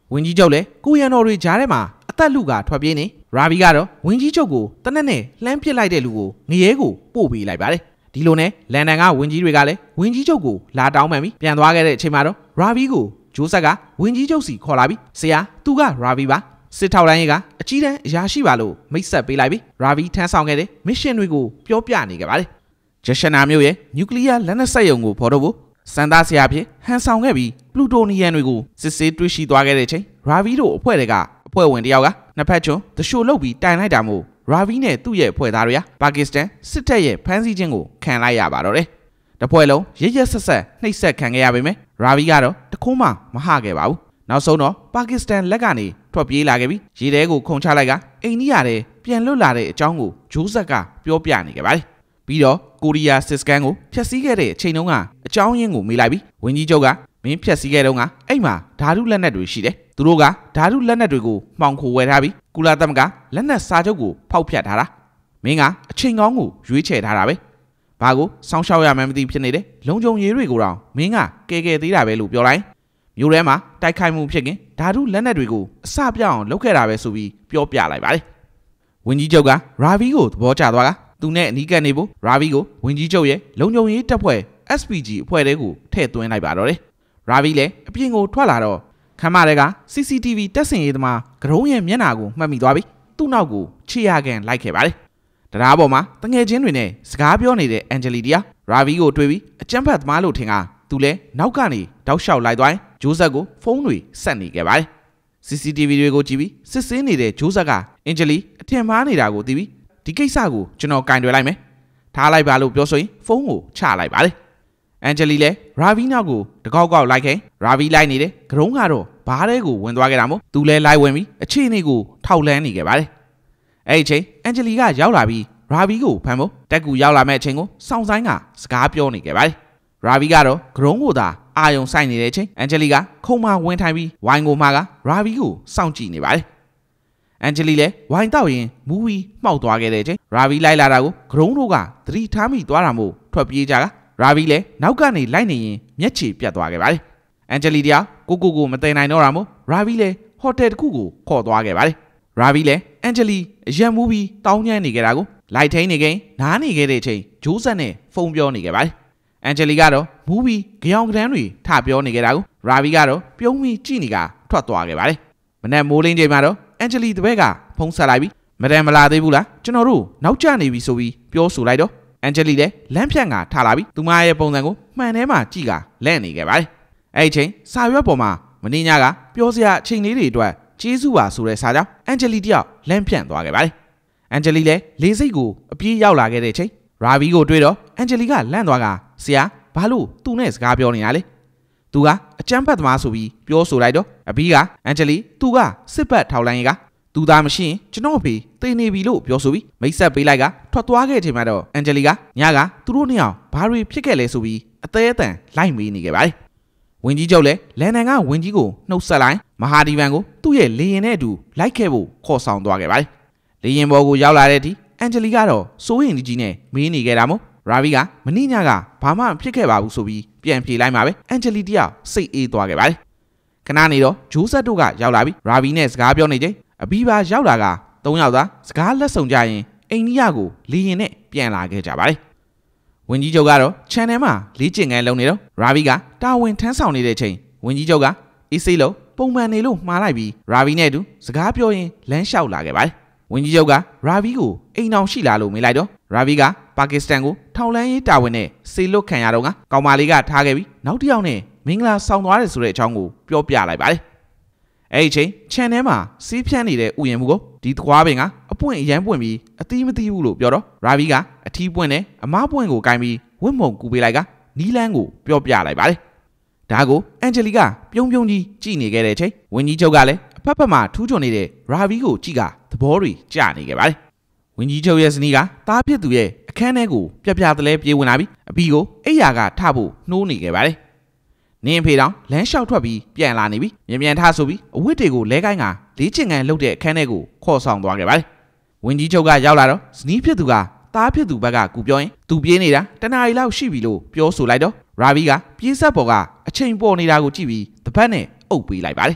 ဝင်ကြီးချုပ်လည်းကိုရန်တော်တွေကြားထဲမှာအသက်လူကထွက်ပြေးနေရာဗီကတော့ဝင်ကြီးချုပ်ကိုတနက်နဲ့လှမ်းပစ်လိုက်တဲ့လူကိုငရဲကိုပို့ပေးလိုက်ပါတယ်ဒီလိုနဲ့လန်ဒန်ကဝင်ကြီးတွေကလည်းဝင်ကြီးချုပ်ကိုလာတောင်းပန်ပြီးပြန်သွားခဲ့တဲ့အချိန်မှာတော့ရာဗီကိုဂျိုးဆက်ကဝင်ကြီးချုပ်စီခေါ်လာပြီးဆရာသူကရာဗီပါစစ်ထောက်လိုင်းကအကြီးတန်းအရာရှိပါလို့မိတ်ဆက်ပေးလိုက်ပြီးရာဗီထမ်းဆောင်ခဲ့တဲ့မစ်ရှင်တွေကိုပြောပြနေခဲ့ပါတယ်ဂျက်ရှနာမျိုးရဲ့နျူကလ িয়ার လက်နက်စက်ရုံကိုဖော်ထုတ်ဖို့စန်သားဆရာဖြစ်ဟန်ဆောင်ခဲ့ပြီးပလူတိုနီယန်တွေကိုစစ်ဆေးတွေ့ရှိသွားခဲ့တဲ့အချိန်ရာဗီတို့အဖွဲ့တွေကအဖွဲ့ဝင်တယောက်ကနှစ်ဖက်ချွန်းတရှို့လုတ်ပြီးတိုင်လိုက်တာမို့ရာဗီနဲ့သူ့ရဲ့အဖွဲ့သားတွေကပါကစ္စတန်စစ်တပ်ရဲ့ဖမ်းဆီးခြင်းကိုခံလိုက်ရပါတော့တယ်တပွဲလုံးရရဆက်ဆက်နှိပ်စက်ခံခဲ့ရပေမဲ့ရာဗီကတော့တခုမှမဟခဲ့ပါဘူးနောက်ဆုံးတော့ပါကစ္စတန်လက်ကနေထွက်ပြေးလာခဲ့ပြီးရေထဲကိုခုန်ချလိုက်ကအိန္ဒိယထဲပြန်လွတ်လာတဲ့အကြောင်းကိုဂျိုးဆက်ကပြောပြနေခဲ့ပါတယ်ပြီးတော့ကိုရီးယားစစ်စကန်ကိုဖျက်ဆီးခဲ့တဲ့အချိန်တုန်းကအကြောင်းရင်းကိုမေးလိုက်ပြီးဝင်ကြီးချုပ်ကမင်းဖျက်ဆီးခဲ့တုန်းကအဲ့မှာဓာတုလက်နက်တွေရှိတယ်သူတို့ကဓာတုလက်နက်တွေကိုမှောင်ခိုဝယ်ထားပြီးကုလသမဂ္ဂလက်နက်စာချုပ်ကိုဖောက်ဖျက်ထားတာမင်းကအချိန်ကောင်းကိုရွေးချယ်ထားတာပဲဘာကိုစောင်းရှောက်ရမှန်းမသိဖြစ်နေတယ်လုံခြုံရေးတွေကိုတော့မင်းကကဲကဲသေးတာပဲလို့ပြောလိုက်မျိုးထဲမှာတိုက်ခိုက်မှုဖြစ်ခင်ဓာတုလက်နက်တွေကိုအစပြအောင်လုပ်ခဲ့တာပဲဆိုပြီးပြောပြလိုက်ပါတယ်ဝင်ကြီးချုပ်ကရာဗီကိုသဘောကျသွားကသူနဲ့အနီးကပ်နေဖို့ရာဗီကိုဝင်ကြီးချုပ်ရဲ့လုံခြုံရေးတပ်ဖွဲ့ အက်စ် ပီ ဂျီ အဖွဲ့တွေကိုထည့်သွင်းလိုက်ပါတော့တယ်ရာဗီလည်းအပြင်ကိုထွက်လာတော့ခမ်းမတွေက စီ စီ တီ ဗီ တက်ဆင်ရေးသမားကရုံးရဲ့မျက်နှာကိုမှတ်မိသွားပြီးသူ့နောက်ကိုခြေရကန်လိုက်ခဲ့ပါတယ်တရားပေါ်မှာတငယ်ချင်းတွေနဲ့စကားပြောနေတဲ့အန်ဂျလီတီယာရာဗီကိုတွေ့ပြီးအကြမ်းဖက်သမားလို့ထင်ကသူလည်းနောက်ကနေတောက်လျှောက်လိုက်သွားရင်ဂျိုးဆက်ကိုဖုန်းတွေဆက်နေခဲ့ပါတယ် စီ စီ တီ ဗီ တွေကိုကြည့်ပြီးစစ်ဆေးနေတဲ့ဂျိုးဆက်ကအန်ဂျလီအထင်မှားနေတာကိုသိပြီးဒီကိစ္စကိုကျွန်တော်ကင်တွယ်လိုက်မယ်ထားလိုက်ပါလို့ပြောဆိုရင်ဖုန်းကိုချလိုက်ပါတယ်အန်ဂျလီလည်းရာဗီနောက်ကိုတကောက်ကောက်လိုက်ခဲ့ရာဗီလိုက်နေတယ်ကရုံးကတော့ဘားတဲကိုဝင်သွားခဲ့တာမို့သူလည်းလိုက်ဝင်ပြီးအခြေအနေကိုထောက်လန်းနေခဲ့ပါတယ်အဲ့ဒီချိန်အန်ဂျလီကရောက်လာပြီးရာဗီကိုဖမ်းဖို့တက်ကူရောက်လာမဲ့အချိန်ကိုစောင့်ဆိုင်ကစကားပြောနေခဲ့ပါတယ်ရာဗီကတော့ကရုံးကိုသာအာယုံဆိုင်နေတဲ့အချိန်အန်ဂျလီကခုံမဝင်ထိုင်ပြီးဝိုင်ကိုမှကရာဗီကိုစောင့်ကြည့်နေပါတယ်အန်ဂျလီလည်းဝိုင်တောက်ရင်မူဝီမှောက်သွားခဲ့တဲ့အချိန်ရာဗီလိုက်လာတာကိုဂရုံးတို့ကသတိထားမိသွားတာမို့ထွက်ပြေးကြကရာဗီလည်းနောက်ကနေလိုက်နေရင်မျက်ခြေပြတ်သွားခဲ့ပါတယ်အန်ဂျလီတရားကိုကိုကိုမသိနိုင်တော့တာမို့ရာဗီလည်းဟိုတယ်တစ်ခုကိုခေါ်သွားခဲ့ပါတယ်ရာဗီလည်းအန်ဂျလီအရက်မူဗီတောင်းညံ့နေကြတာကိုလိုက်ထိန်နေခင်နားနေခဲ့တဲ့အချိန်ဂျိုးဆက်နဲ့ဖုန်းပြောနေခဲ့ပါတယ်အန်ဂျလီကတော့မူဗီကြောင်ကတန်းတွေထပြောနေကြတာကိုရာဗီကတော့ပြုံးပြီးကြည့်နေကထွက်သွားခဲ့ပါတယ်မနေ့မိုးလင်းချိန်မှာတော့အန်ဂျလီတပည့်ကဖုန်းဆက်လိုက်ပြီးမဒန်မလာသေးဘူးလားကျွန်တော်တို့နောက်ကျနေပြီဆိုပြီးပြောဆိုလိုက်တော့အန်ဂျလီလည်းလမ်းဖြတ်ကထားလာပြီးသူမရဲ့ပုံစံကိုမှန်ထဲမှာကြည့်ကလဲ့နေခဲ့ပါတယ်အဲ့ဒီချိန်စာရွက်ပေါ်မှာမင်းညကပြောစရာအချိန်လေးတွေအတွက်ကျေးဇူးပါဆိုတဲ့စာကြောင့်အန်ဂျလီတယောက်လမ်းဖြတ်သွားခဲ့ပါတယ်အန်ဂျလီလည်းလေစိတ်ကိုအပြေးရောက်လာခဲ့တဲ့အချိန်ရာဗီကိုတွေ့တော့အန်ဂျလီကလန့်သွားကဆရာဘာလို့သူ့နဲ့စကားပြောနေတာလဲသူကအကြမ်းဖက်သမားဆိုပြီးပြောဆိုလိုက်တော့အဘီကအန်ဂျလီသူကစစ်ဘက်ထောက်လိုင်းရေးကသူသားမရှိရင်ကျွန်တော်ဖေးသိနေပြီလို့ပြောဆိုပြီးမိတ်ဆက်ပေးလိုက်ကထွက်သွားခဲ့ချိန်မှာတော့အန်ဂျလီကညကသူတို့နှစ်ယောက်ဘာတွေဖြစ်ခဲ့လဲဆိုပြီးအသေးအတန်လိုက်မေးနေခဲ့ပါတယ်ဝင်ကြီးချုပ်လည်းလန်ဒန်ကဝင်ကြီးကိုနှုတ်ဆက်လိုက်မဟာဒီဗန်ကိုသူ့ရဲ့လေရင်နဲ့အတူလိုက်ခဲ့ဖို့ခေါ်ဆောင်သွားခဲ့ပါတယ်လေရင်ဘော်ကိုရောက်လာတဲ့အထိအန်ဂျလီကတော့စိုးရင်ကြီးနဲ့မေးနေခဲ့တာမို့ရာဗီကမနေ့ညကဘာမှဖြစ်ခဲ့ပါဘူးဆိုပြီးပြန်ပြေးလိုက်မှာပဲအန်ဂျလီတယောက်စိတ်အေးသွားခဲ့ပါတယ်ခဏနေတော့ဂျိုးဆက်တို့ကရောက်လာပြီးရာဗီနဲ့စကားပြောနေချိန်အဘီဘာရောက်လာကသုံးယောက်သာစကားလက်ဆောင်ကြရင်အိန္ဒိယကိုလေရင်နဲ့ပြန်လာခဲ့ကြပါတယ်ဝင်ကြီးချုပ်ကတော့ချန်နယ်မှာလေးကျင်ငန်းလုံးနေတော့ရာဗီကတာဝန်ထမ်းဆောင်နေတဲ့ချိန်ဝင်ကြီးချုပ်ကအေးဆေးလို့ပုံမှန်နေလို့မှားလိုက်ပြီးရာဗီနဲ့အတူစကားပြောရင်လမ်းလျှောက်လာခဲ့ပါတယ်ဝင်ကြီးချုပ်ကရာဗီကိုအိမ်အောင်ရှိလာလို့မေးလိုက်တော့ရာဗီကပါကစ္စတန်ကိုထောက်လန်းရေးတာဝန်နဲ့စေလွတ်ခံရတော့ကကောင်မလေးကထားခဲ့ပြီးနောက်တစ်ယောက်နဲ့မင်္ဂလာဆောင်သွားတယ်ဆိုတဲ့အကြောင်းကိုပြောပြလိုက်ပါတယ်အဲ့ဒီချိန်ချန်ထဲမှာစီးဖြန်းနေတဲ့ဥယျာဉ်မှုကိုဒီသခွားပင်ကအပွင့်အရန်ပွင့်ပြီးအသီးမသီးဘူးလို့ပြောတော့ရာဗီကအထီးပွင့်နဲ့အမားပွင့်ကိုကိုင်းပြီးဝင့်မုံကူပေးလိုက်ကနီးလန်းကိုပြောပြလိုက်ပါတယ်ဒါကိုအန်ဂျလီကပြုံးပြုံးကြီးကြည့်နေခဲ့တဲ့အချိန်ဝင်းကြီးချုပ်ကလည်းအဖက်ဖက်မှာထူးချွန်နေတဲ့ရာဗီကိုကြည့်ကသဘောတွေကျနေခဲ့ပါတယ်ဝင်းကြီးချုပ်ရဲ့ဇနီးကတားဖြစ်သူရဲ့အခန်းထဲကိုပြပြတလဲပြေးဝင်လာပြီးအဘီကိုအိယာကထဖို့နှိုးနေခဲ့ပါတယ်နင်းဖေတောင်လမ်းလျှောက်ထွက်ပြီးပြန်လာနေပြီမြန်မြန်ထားဆိုပြီးအဝတ်တွေကိုလဲကိုင်းကလေးချင်ကန်လှုပ်တဲ့အခန်းထဲကိုခေါ်ဆောင်သွားခဲ့ပါတယ်ဝင်းကြီးချုပ်ကရောက်လာတော့ဇနီးဖြစ်သူကတားဖြစ်သူဘက်ကကူပြောရင်သူပြေးနေတာတနားရီလောက်ရှိပြီလို့ပြောဆိုလိုက်တော့ရာဗီကပြေးဆက်ပေါ်ကအချိန်ပေါ်နေတာကိုကြည့်ပြီးတပတ်နဲ့အုပ်ပေးလိုက်ပါတယ်ဝ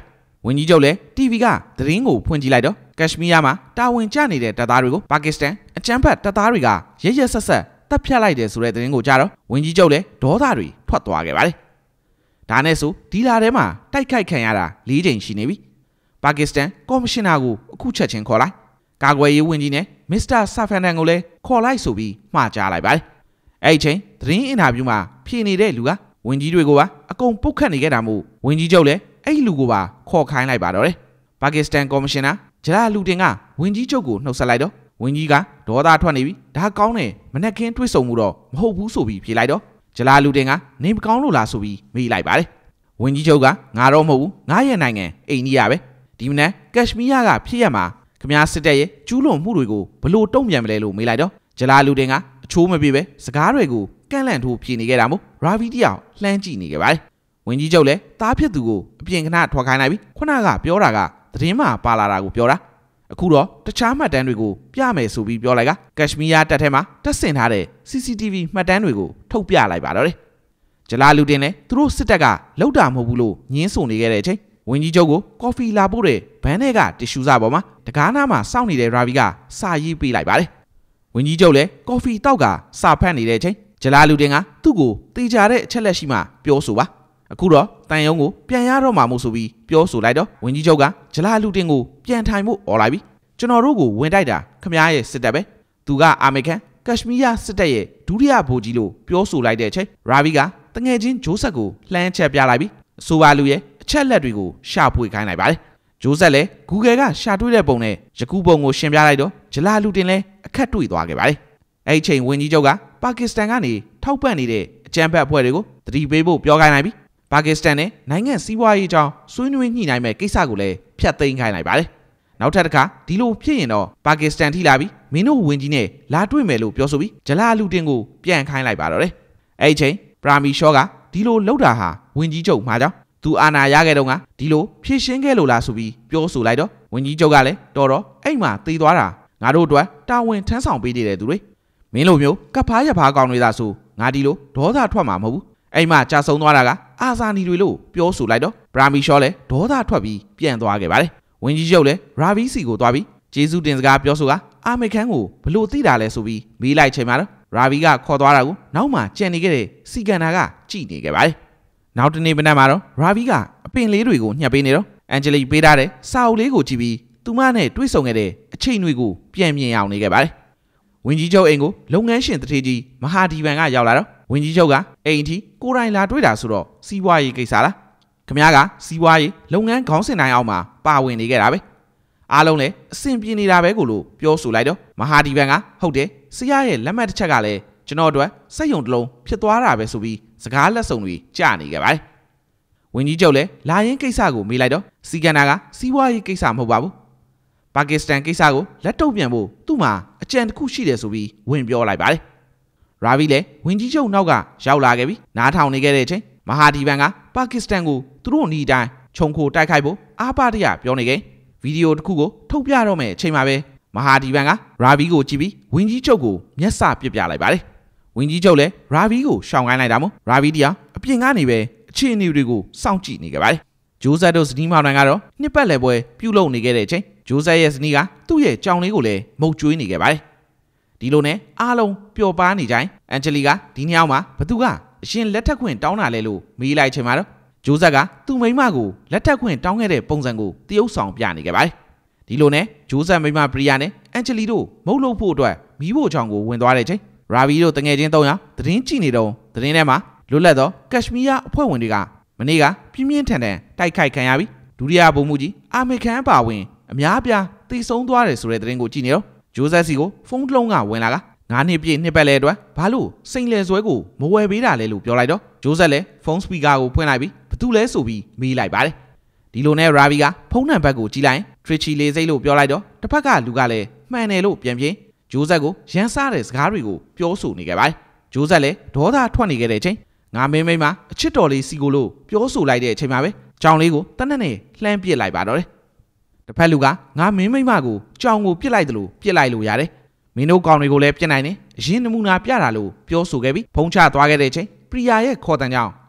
ဝင်ကြီးချုပ်လည်း တီဗီ ကသတင်းကိုဖွင့်ကြည့်လိုက်တော့ကက်ရှ်မီးယားမှာတာဝန်ကျနေတဲ့တပ်သားတွေကိုပါကစ္စတန်အကြမ်းဖက်တပ်သားတွေကရရဆက်ဆက်တပ်ဖြတ်လိုက်တယ်ဆိုတဲ့သတင်းကိုကြားတော့ဝင်ကြီးချုပ်လည်းဒေါသတွေထွက်သွားခဲ့ပါတယ်။ဒါနဲ့ဆိုဒီလာထဲမှာတိုက်ခိုက်ခံရတာ၄ချိန်ရှိနေပြီ။ပါကစ္စတန်ကော်မရှင်နာကိုအခုချက်ချင်းခေါ်လိုက်ကာကွယ်ရေးဝန်ကြီးနဲ့မစ္စတာဆာဖန်ဒန်ကိုလည်းခေါ်လိုက်ဆိုပြီးမှာကြားလိုက်ပါတယ်။အဲ့ဒီချိန်သတင်းအင်တာဗျူးမှာဖြေနေတဲ့လူကဝင်ကြီးတွေကိုပါအကုန်ပုတ်ခတ်နေခဲ့တာမို့ဝင်ကြီးချုပ်လည်းအဲ့ဒီလူကိုပါခေါ်ခိုင်းလိုက်ပါတော့တယ်။ပါကစ္စတန်ကော်မရှင်နာဂျလာလူတင်ကဝင်ကြီးချုပ်ကိုနှုတ်ဆက်လိုက်တော့ဝင်ကြီးကဒေါသထွက်နေပြီဒါကောင်းတယ်မနက်ခင်းတွေ့ဆုံမှုတော့မဟုတ်ဘူးဆိုပြီးဖြေလိုက်တော့ဂျလာလူတင်ကနေမကောင်းလို့လားဆိုပြီးမေးလိုက်ပါတယ်။ဝင်ကြီးချုပ်ကငါတော့မဟုတ်ဘူးငါရဲ့နိုင်ငံအိန္ဒိယပဲဒီမနက်ကက်ရှ်မီးယားကဖြစ်ရမှာခမားစစ်တပ်ရဲ့ကျူးလွန်မှုတွေကိုဘလို့တုံ့ပြန်မလဲလို့မေးလိုက်တော့ဂျလာလူတင်ကအချိုးမပြေပဲစကားတွေကိုကန့်လန့်ထိုးဖြေနေခဲ့တာမို့ရာဗီတယောက်လှမ်းကြည့်နေခဲ့ပါတယ်။ဝင်ကြီးချုပ်လည်းတားဖြစ်သူကိုအပြင်ခဏထွက်ခိုင်းလိုက်ပြီးခုနကပြောတာကသတင်းမှာပါလာတာကိုပြောတာအခုတော့တခြားမှတ်တမ်းတွေကိုပြမယ်ဆိုပြီးပြောလိုက်ကကက်ရှ်မီးယားတပ်ထဲမှာတက်ဆင်ထားတဲ့ စီ စီ တီ ဗီ မှတ်တမ်းတွေကိုထုတ်ပြလိုက်ပါတော့တယ်။ဂျလာလူတင်လည်းသူတို့စစ်တပ်ကလောက်တာမဟုတ်ဘူးလို့ညင်းဆိုနေခဲ့တဲ့အချိန်ဝင်ကြီးချုပ်ကိုကော်ဖီလာပို့တဲ့ဘန်းထဲကတစ်ရှူးစာပေါ်မှာတကားနားမှာစောင့်နေတဲ့ရာဗီကစာရေးပေးလိုက်ပါတယ်။ဝင်ကြီးချုပ်လည်းကော်ဖီတောက်ကစာဖတ်နေတဲ့အချိန်ဂျလာလူတင်ကသူ့ကိုတေချာတဲ့အချက်လက်ရှိမှပြောဆိုပါအခုတော့တန်ယုံကိုပြန်ရတော့မှာမို့ဆိုပြီးပြောဆိုလိုက်တော့ဝင်ကြီးချုပ်ကဂျလာလူတင်ကိုပြန်ထိုင်ဖို့អော်လိုက်ပြီးကျွန်တော်တို့ကိုဝင်တိုက်တာခမားရဲ့စစ်တပ်ပဲသူကအာမေကန်ကက်ရှ်မီးယားစစ်တပ်ရဲ့ဒုတိယဗိုလ်ကြီးလို့ပြောဆိုလိုက်တဲ့အချိန်ရာဗီကတငယ်ချင်းဂျိုးဆက်ကိုလှမ်းချက်ပြလိုက်ပြီးအဆိုပါလူရဲ့အချက်လက်တွေကိုရှာဖွေခိုင်းလိုက်ပါတယ်ဂျိုးဆက်လည်း Google ကရှာတွေ့တဲ့ပုံနဲ့ယခုပုံကိုရှင်းပြလိုက်တော့ဂျလာလူတင်လည်းအခက်တွေ့သွားခဲ့ပါတယ်အဲ့ဒီချိန်ဝင်ကြီးချုပ်ကပါကစ္စတန်ကနေထောက်ပံ့နေတဲ့အကြမ်းဖက်အဖွဲ့တွေကိုသတိပေးဖို့ပြောခိုင်းလိုက်ပြီးပါကစ္စတန်နဲ့နိုင်ငံစီးပွားရေးအကြောင်းဆွေးနွေးညှိနှိုင်းမဲ့ကိစ္စကိုလည်းဖျက်သိမ်းခိုင်းလိုက်ပါတယ်နောက်ထပ်တစ်ခါဒီလိုဖြစ်ရင်တော့ပါကစ္စတန်ထိလာပြီးမင်းတို့ဝင်ကြီးနဲ့လာတွေ့မယ်လို့ပြောဆိုပြီးဂျလာလူတင်ကိုပြန်ခိုင်းလိုက်ပါတော့တယ်အဲ့ဒီချိန်ပရာမီရှော့ကဒီလိုလှုပ်တာဟာဝင်ကြီးချုပ်မှာကြောင့်သူအာဏာရခဲ့တော့ကဒီလိုဖြည့်ရှင်းခဲ့လို့လားဆိုပြီးပြောဆိုလိုက်တော့ဝင်ကြီးချုပ်ကလည်းတော်တော့အဲ့မှာသေသွားတာငါတို့အတွက်တာဝန်ထမ်းဆောင်ပေးနေတဲ့သူတွေမင်းလိုမျိုးကပ်ဖားရဖားကောင်တွေသာဆိုငါဒီလိုဒေါသထွက်မှာမဟုတ်ဘူးအဲ့မှာကြာဆုံးသွားတာကအာဇာနီတွေလို့ပြောဆိုလိုက်တော့ပရာမီရှော့လည်းဒေါသထွက်ပြီးပြန်သွားခဲ့ပါတယ်ဝင်ကြီးချုပ်လည်းရာဗီစီကိုသွားပြီးဂျေဇူးတင်စကားပြောဆိုကအာမေခန်းကိုဘလို့သိတာလဲဆိုပြီးမေးလိုက်ချိန်မှာတော့ရာဗီကခေါ်သွားတာကိုနောက်မှကြံနေခဲ့တဲ့စီကန်နာကကြည့်နေခဲ့ပါတယ်နောက်တနေ့မနက်မှာတော့ရာဗီကအပင်လေးတွေကိုညှပ်ပေးနေတော့အန်ဂျလီပေးထားတဲ့စာအုပ်လေးကိုကြည့်ပြီးသူမနဲ့တွေ့ဆုံခဲ့တဲ့အချိန်တွေကိုပြန်မြင်အောင်နေခဲ့ပါတယ်ဝင်ကြီးချုပ်အိမ်ကိုလုပ်ငန်းရှင်တထေးကြီးမဟာဒီဗန်ကရောက်လာတော့ဝင်ကြီးချုပ်ကအိမ်အထိကိုယ်တိုင်လာတွေ့တာဆိုတော့စီးပွားရေးကိစ္စလားခမ ्या ကစီးပွားရေးလုပ်ငန်းခေါင်းစဉ်တိုင်းအောင်မှာပါဝင်နေခဲ့တာပဲအားလုံးလည်းအဆင်ပြေနေတာပဲကိုလို့ပြောဆိုလိုက်တော့မဟာဒီဗန်ကဟုတ်တယ်ဆရာရဲ့လက်မှတ်တစ်ချက်ကလည်းကျွန်တော်တို့စက်ယုံတစ်လုံးဖြစ်သွားတာပဲဆိုပြီးစကားလက်ဆောင်တွေကြားနေခဲ့ပါတယ်ဝင်ကြီးချုပ်လည်းလာရင်ကိစ္စကိုမေးလိုက်တော့စီကန်နာကစီးပွားရေးကိစ္စမဟုတ်ပါဘူးပါကစ္စတန်ကိစ္စကိုလက်တုပ်ပြန်ဖို့သူ့မှာအကြံတစ်ခုရှိတယ်ဆိုပြီးဝင်ပြောလိုက်ပါတယ်ရာဗီလည်းဝင်ကြီးချုပ်နောက်ကရောက်လာခဲ့ပြီးနားထောင်နေခဲ့တဲ့အချိန်မဟာဒီဗန်ကပါကစ္စတန်ကိုသူတို့အနီးတိုင်းခြုံခိုတိုက်ခိုက်ဖို့အားပါတရပြောနေခဲ့ဗီဒီယိုတစ်ခုကိုထုတ်ပြတော့မယ်အချိန်မှာပဲမဟာဒီဗန်ကရာဗီကိုကြည့်ပြီးဝင်ကြီးချုပ်ကိုမျက်စပစ်ပြလိုက်ပါတယ်ဝင်ကြီးချုပ်လည်းရာဗီကိုရှောင်ခိုင်းလိုက်တာမို့ရာဗီတရားအပြင်ကနေပဲအခြေအနေတွေကိုစောင့်ကြည့်နေခဲ့ပါတယ်ဂျိုးဆက်တို့ဇနီးမောင်နှံကတော့နှစ်ပတ်လည်ပွဲပြုလုပ်နေခဲ့တဲ့အချိန်ဂျိုးဆက်ရဲ့ဇနီးကသူ့ရဲ့ကြောင်လေးကိုလည်းမုတ်ကျွေးနေခဲ့ပါတယ်ဒီလိုနဲ့အားလုံးပျော်ပါနေကြရင်အန်ဂျလီကဒီညောင်းမှာဘသူကအရှင်လက်ထက်ခွင့်တောင်းတာလဲလို့မေးလိုက်ချိန်မှာတော့ဂျိုးဆက်ကသူ့မိန်းမကိုလက်ထက်ခွင့်တောင်းခဲ့တဲ့ပုံစံကိုတရုပ်ဆောင်ပြနေခဲ့ပါတယ်ဒီလိုနဲ့ဂျိုးဆက်မိန်းမပရီယာနဲ့အန်ဂျလီတို့မုတ်လို့ဖို့အတွက်မီးဖို့ချောင်ကိုဝင်သွားတဲ့ချိန်ရာဗီတို့တငယ်ချင်းသုံးယောက်သတင်းကြည့်နေတော့သတင်းထဲမှာလွတ်လပ်သောကက်ရှ်မီးယားအဖွဲ့ဝင်တွေကမနေ့ကပြင်းပြင်းထန်ထန်တိုက်ခိုက်ခံရပြီးဒုတိယဗိုလ်မှူးကြီးအာမေခန်ပါဝင်အများအပြားတိတ်ဆုံးသွားတယ်ဆိုတဲ့သတင်းကိုကြည့်နေတော့ဂျိုးဆက်စီကိုဖုန်းတစ်လုံးကဝင်လာကငါးနှစ်ပြည့်နှစ်ပတ်လဲအတွက်ဘာလို့စိန်လေဆွဲကိုမဝယ်ပေးတာလဲလို့ပြောလိုက်တော့ဂျိုးဆက်လည်းဖုန်းစပီကာကိုဖွင့်လိုက်ပြီးဘာတူလဲဆိုပြီးမေးလိုက်ပါတယ်ဒီလိုနဲ့ရာဗီကဖုန်းနံပါတ်ကိုကြည့်လိုက်ထရစ်ချီလေးစိတ်လို့ပြောလိုက်တော့တစ်ဖက်ကလူကလည်းမှန်တယ်လို့ပြန်ပြင်းဂျိုးဆက်ကိုရန်စားတဲ့စကားတွေကိုပြောဆိုနေခဲ့ပါတယ်ဂျိုးဆက်လည်းဒေါသထွက်နေခဲ့တဲ့အချိန်ငါမင်းမိန်းမအချစ်တော်လေးစီကိုလို့ပြောဆိုလိုက်တဲ့အချိန်မှာပဲကြောင်လေးကိုတနက်နဲ့လှမ်းပစ်လိုက်ပါတော့တယ်တစ်ဖက်လူကငါမင်းမိန်းမကိုကြောင်ကိုပစ်လိုက်တယ်လို့ပစ်လိုက်လို့ရတယ်မင်းတို့ကောင်တွေကိုလည်းပြစ်နိုင်တယ်အရင်နမူနာပြတာလို့ပြောဆိုခဲ့ပြီးဖုံးချသွားခဲ့တဲ့အချိန်ပရီယာရဲ့ခေါ်တန်ကြောင့်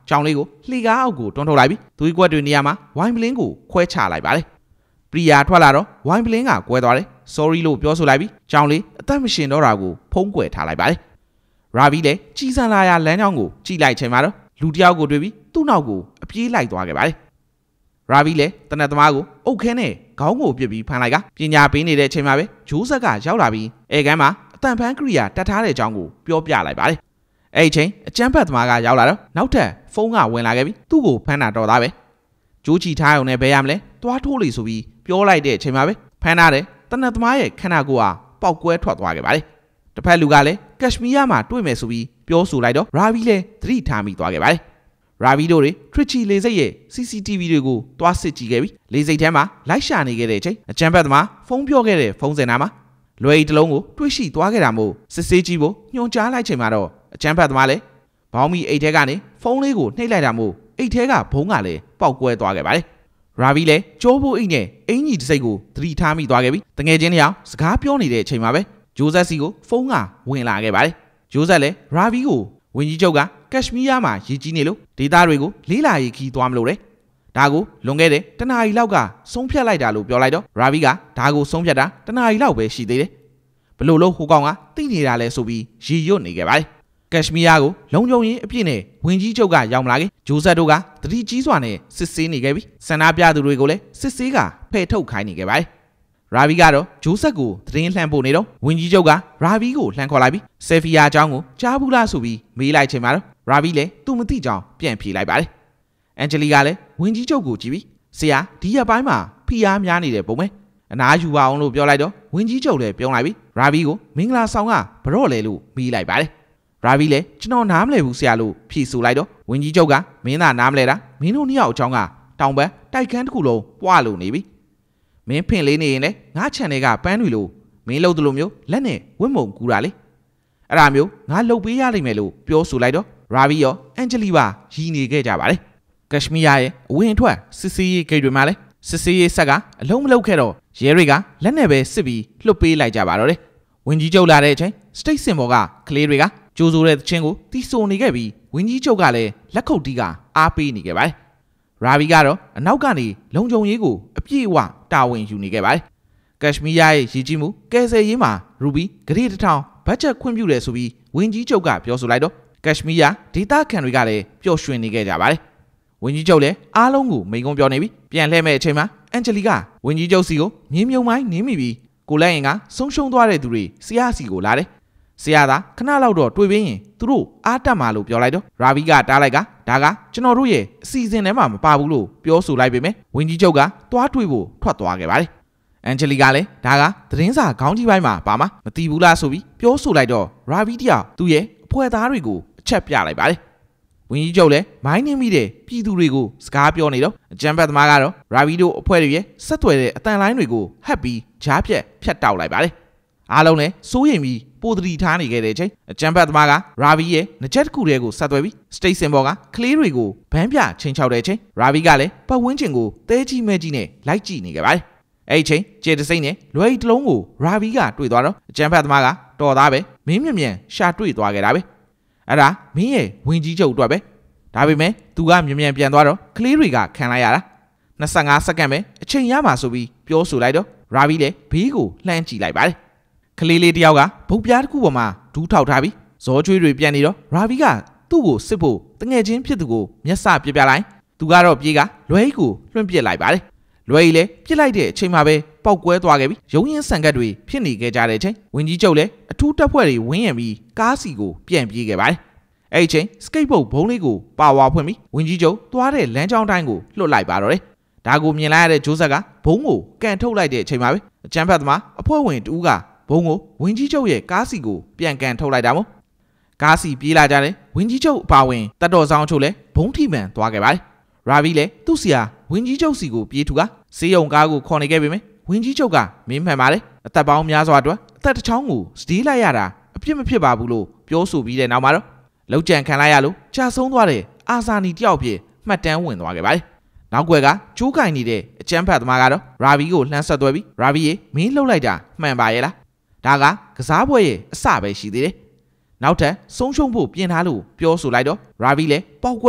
ကြောင်လေးကိုလှေကားအောက်ကိုတွန်းထုတ်လိုက်ပြီးသူ့ကွက်တွေနေရာမှာဝိုင်းပလင်းကိုခွဲချလိုက်ပါတယ်ပရိယာထွက်လာတော့ဝိုင်းပလင်းကကွဲသွားတယ် sorry လို့ပြောဆိုလိုက်ပြီးကြောင်လေးအသက်မရှင်တော့တာကိုဖုံးကွယ်ထားလိုက်ပါတယ်ရာဗီလည်းကြီးစံလာရလမ်းကြောင်းကိုကြည့်လိုက်ချိန်မှာတော့လူတယောက်ကိုတွေ့ပြီးသူ့နောက်ကိုအပြေးလိုက်သွားခဲ့ပါတယ်ရာဗီလည်းတနက်သမားကိုအုတ်ခဲနဲ့ခေါင်းကိုပစ်ပြီးဖမ်းလိုက်ကပညာပေးနေတဲ့အချိန်မှာပဲဂျိုးဆက်ကရောက်လာပြီးအဲကမ်းမှာအတန်ဖန်းကရိယာတတ်ထားတဲ့အကြောင်းကိုပြောပြလိုက်ပါတယ်အဲ့ဒီချိန်အကျန်းဖတ်သမားကရောက်လာတော့နောက်ထပ်ဖုန်းကဝင်လာခဲ့ပြီးသူ့ကိုဖမ်းတာတော့သားပဲဂျိုးချီထားရုံနဲ့ဘယ်ရမလဲသွားထိုးလေဆိုပြီးပြောလိုက်တဲ့အချိန်မှာပဲဖမ်းထားတဲ့တနက်သမားရဲ့ခန္ဓာကိုယ်ဟာပေါက်ကွဲထွက်သွားခဲ့ပါတယ်တစ်ဖက်လူကလည်းကက်ရှမီးယားမှာတွေ့မယ်ဆိုပြီးပြောဆိုလိုက်တော့ရာဗီလည်းသတိထားမိသွားခဲ့ပါတယ်ရာဗီတို့တွေထရစ်ချီလေစိတ်ရဲ့ စီ စီ တီ ဗီ တွေကိုတွားစစ်ကြည့်ခဲ့ပြီးလေစိတ်ထဲမှာလိုက်ရှာနေခဲ့တဲ့အချိန်အကျန်းဖတ်သမားဖုန်းပြောခဲ့တဲ့ဖုန်းစင်နာမှာလွယ်ရီတစ်လုံးကိုတွေးရှိသွားခဲ့တာမို့စစ်ဆေးကြည့်ဖို့ညွှန်ကြားလိုက်ချိန်မှာတော့အကျန်းဖတ်သမားလည်းဘောင်းမီအိတ်ထဲကနေဖုန်းလေးကိုနှိပ်လိုက်တာမို့အိတ်ထဲကဘုံကလည်းပေါက်ကွဲသွားခဲ့ပါတယ်ရာဗီလည်းကျိုးဖို့အိတ်နဲ့အင်ကြီးတစ်စိတ်ကိုသတိထားမိသွားခဲ့ပြီးတငယ်ချင်းတယောက်စကားပြောနေတဲ့အချိန်မှာပဲဂျိုးဇက်စီကိုဖုန်းကဝင်လာခဲ့ပါတယ်ဂျိုးဇက်လည်းရာဗီကိုဝင်ကြီးချုပ်ကကက်ရှမီးယားမှာရည်ကြီးနေလို့ဒေသတွေကိုလေးလာရေးခီးသွားမလို့တဲ့ဒါကိုလွန်ခဲ့တဲ့တနာရီလောက်ကဆုံးဖြတ်လိုက်တာလို့ပြောလိုက်တော့ရာဗီကဒါကိုဆုံးဖြတ်တာတနာရီလောက်ပဲရှိသေးတယ်ဘလို့လို့ဟိုကောင်ကသိနေတာလဲဆိုပြီးရည်ရွတ်နေခဲ့ပါတယ်ကက်ရှမီးယားကိုလုံခြုံရေးအပြည့်နဲ့ဝင်ကြီးချုပ်ကရောက်မလာခင်ဂျိုးဇက်တို့ကတတိကြီးစွာနဲ့စစ်ဆေးနေခဲ့ပြီးဆန္ဒပြသူတွေကိုလည်းစစ်ဆေးကဖယ်ထုတ်ခိုင်းနေခဲ့ပါတယ်ရာဗီကတော့ဂျိုးဇက်ကိုသတင်းလှမ်းပို့နေတော့ဝင်ကြီးချုပ်ကရာဗီကိုလှမ်းခေါ်လိုက်ပြီးဆယ်ဖီယာအကြောင်းကိုကြားဘူးလားဆိုပြီးမေးလိုက်ချိန်မှာတော့ရာဗီလည်းသူမသိကြောင်ပြန်ဖြေလိုက်ပါတယ်အန်ဂျလီကလည်းဝင်ကြီးချုပ်ကိုကြည့်ပြီးဆရာဒီရက်ပိုင်းမှာဖိအားများနေတဲ့ပုံပဲအနားယူပါအောင်လို့ပြောလိုက်တော့ဝင်ကြီးချုပ်လည်းပြုံးလိုက်ပြီးရာဗီကိုမင်္ဂလာဆောင်ကဘရော့လေလို့မေးလိုက်ပါတယ်ရာဗီလည်းကျွန်တော်နားမလဲဘူးဆရာလို့ဖြေဆိုလိုက်တော့ဝင်ကြီးချုပ်ကမင်းသာနားမလဲတာမင်းတို့နှစ်ယောက်အကြောင်းကတောင်ပန်းတိုက်ခန်းတစ်ခုလုံးပွားလို့နေပြီမင်းဖင်လေးနေရင်လည်းငါခြံတွေကပန်းတွေလို့မင်းလှုပ်တယ်လို့မျိုးလက်နဲ့ဝင့်မုံကူတာလေအဲ့ဒါမျိုးငါလှုပ်ပေးရလိမ့်မယ်လို့ပြောဆိုလိုက်တော့ရာဗီရောအန်ဂျလီပါရည်နေခဲ့ကြပါတယ်ကက်ရှမီးယားရဲ့အဝင်အထွက်စစ်စေးရေးဂိတ်တွေမှာလည်းစစ်စေးရေးဆက်ကအလုံးမလုံးခဲ့တော့ရဲတွေကလက်နဲ့ပဲစစ်ပြီးလှုပ်ပေးလိုက်ကြပါတော့တယ်ဝင်ကြီးချုပ်လာတဲ့အချိန်စတိတ်စင်ဘော်ကကလေးတွေကကြိုးဆိုတဲ့ချင်းကိုတီးဆိုနေခဲ့ပြီးဝင်ကြီးချုပ်ကလည်းလက်ခုပ်တီးကအားပေးနေခဲ့ပါတယ်ရာဗီကတော့အနောက်ကနေလုံခြုံရေးကိုအပြည့်အဝတာဝန်ယူနေခဲ့ပါတယ်ကက်ရှမီးယားရဲ့ရည်ကြီးမှုကယ်ဆယ်ရေးမှာရူဘီဂရေတစ်ထောင်ဘတ်ဂျက်ခွင့်ပြုတယ်ဆိုပြီးဝင်ကြီးချုပ်ကပြောဆိုလိုက်တော့ကက်ရှမီးယားဒေသခံတွေကလည်းပျော်ရွှင်နေခဲ့ကြပါတယ်ဝင်ကြီးချုပ်လည်းအားလုံးကိုမိန်ကုန်းပြောနေပြီးပြန်လှည့်မဲ့အချိန်မှာအန်ဂျလီကဝင်ကြီးချုပ်စီကိုမြင်းမြုံမိုင်းနင်းမိပြီးကိုလက်ရင်ကဆုံးရှုံးသွားတဲ့သူတွေဆရာစီကိုလာတယ်ဆရာသာခဏလောက်တော့တွေ့ပြီးရင်သူတို့အားတက်မှာလို့ပြောလိုက်တော့ရာဗီကတားလိုက်ကဒါကကျွန်တော်တို့ရဲ့အစီအစဉ်ထဲမှာမပါဘူးလို့ပြောဆိုလိုက်ပေမဲ့ဝင်ကြီးချုပ်ကသွားတွေ့ဖို့ထွက်သွားခဲ့ပါတယ်အန်ဂျလီကလည်းဒါကသတင်းစာခေါင်းကြီးပိုင်းမှာပါမှာမသိဘူးလားဆိုပြီးပြောဆိုလိုက်တော့ရာဗီတယောက်သူ့ရဲ့အဖွဲသားတွေကိုအချက်ပြလိုက်ပါတယ်ဝင်ကြီးချုပ်လည်းမိုင်းနှင်းမိတဲ့ပြည်သူတွေကိုစကားပြောနေတော့အကြမ်းဖက်သမားကတော့ရာဗီတို့အဖွဲ့တွေရဲ့ဆက်သွယ်တဲ့အတန်လိုင်းတွေကိုဟက်ပြီးဂျားပြက်ဖြတ်တောက်လိုက်ပါတယ်အားလုံးလည်းစိုးရိမ်ပြီးပိုတတိထားနေခဲ့တဲ့အချိန်အကြမ်းဖက်သမားကရာဗီရဲ့ငကြက်တစ်ခုတည်းကိုဆက်သွယ်ပြီးစတိတ်စင်ဘော်ကကလေးတွေကိုဗန်းပြချင်းချောက်တဲ့အချိန်ရာဗီကလည်းပတ်ဝန်းကျင်ကိုတဲကြီးမဲကြီးနဲ့လိုက်ကြည့်နေခဲ့ပါတယ်အဲ့ဒီချိန်ကျေတစိမ့်နဲ့လွယ်ရီတစ်လုံးကိုရာဗီကတွေ့သွားတော့အကြမ်းဖက်သမားကတော်သားပဲမင်းမြမြန်ရှာတွေ့သွားခဲ့တာပဲအဲ့ဒါမင်းရဲ့ဝင်ကြီးချုပ်အတွက်ပဲဒါပေမဲ့သူကမြမြန်ပြန်သွားတော့ကလေးတွေကခံလိုက်ရတာနှစ်ဆယ့်ငါးစက္ကန့်ပဲအချိန်ရမှာဆိုပြီးပြောဆိုလိုက်တော့ရာဗီလည်းဘေးကိုလှမ်းကြည့်လိုက်ပါတယ်ကလေးလေးတယောက်ကဘုတ်ပြားတစ်ခုပေါ်မှာဒူးထောက်ထားပြီးဇောချွေးတွေပြန်နေတော့ရာဗီကသူ့ကိုစစ်ဖို့တငယ်ချင်းဖြစ်သူကိုမျက်စပြပြလိုက်သူကတော့ပြေးကလွယ်ရီကိုလွှင့်ပစ်လိုက်ပါတယ်လွယ်ရီလည်းပြစ်လိုက်တဲ့အချိန်မှာပဲပောက်ကွဲသွားခဲ့ပြီးရုံးရင်ဆန်ကတ်တွေဖြစ်နေခဲ့ကြတဲ့အချိန်ဝင်ကြီးချုပ်လည်းအထူးတပ်ဖွဲ့တွေဝင်းရံပြီးကားစီကိုပြန်ပြေးခဲ့ပါတယ်အဲ့ဒီချိန်စကိတ်ဘုတ်ဘုံလေးကိုပါဝါဖွင့်ပြီးဝင်ကြီးချုပ်သွားတဲ့လမ်းကြောင်းတိုင်းကိုလွတ်လိုက်ပါတော့တယ်ဒါကိုမြင်လိုက်ရတဲ့ဂျိုးဆက်ကဘုံကိုကန်ထုတ်လိုက်တဲ့အချိန်မှာပဲအချမ်းဖတ်သမားအဖွဲ့ဝင်တူကဘုံကိုဝင်ကြီးချုပ်ရဲ့ကားစီကိုပြန်ကန်ထုတ်လိုက်တာမို့ကားစီပြေးလာကြတယ်ဝင်ကြီးချုပ်အပါဝင်တတ်တော်ဆောင်ချို့လည်းဘုံထိမှန်သွားခဲ့ပါတယ်ရာဗီလည်းသူ့စီယာဝင်ကြီးချုပ်စီကိုပြေးထူကစေးရုံကားကိုခေါ်နေခဲ့ပေမဲ့ဝင်ကြီးချုပ်ကမင်းမှန်ပါတယ်အသက်ပေါင်းများစွာအတွက်အသက်တစ်ချောင်းကိုစတီးလိုက်ရတာအပြစ်မဖြစ်ပါဘူးလို့ပြောဆိုပြီးတဲ့နောက်မှာတော့လောက်ကြံခံလိုက်ရလို့ကြာဆုံးသွားတဲ့အာဇာနီတယောက်ပြည့်မှတ်တမ်းဝင်သွားခဲ့ပါတယ်နောက်ွယ်ကကျိုးကင်နေတဲ့အကျန်းဖတ်သမားကတော့ရာဗီကိုလှမ်းဆက်သွဲပြီးရာဗီရေမင်းလှုပ်လိုက်တာမှန်ပါရဲ့လားဒါကကစားပွဲရဲ့အစပဲရှိသေးတယ်နောက်ထပ်ဆုံးရှုံးဖို့ပြင်ထားလို့ပြောဆိုလိုက်တော့ရာဗီလည်းပေါက်ကွဲက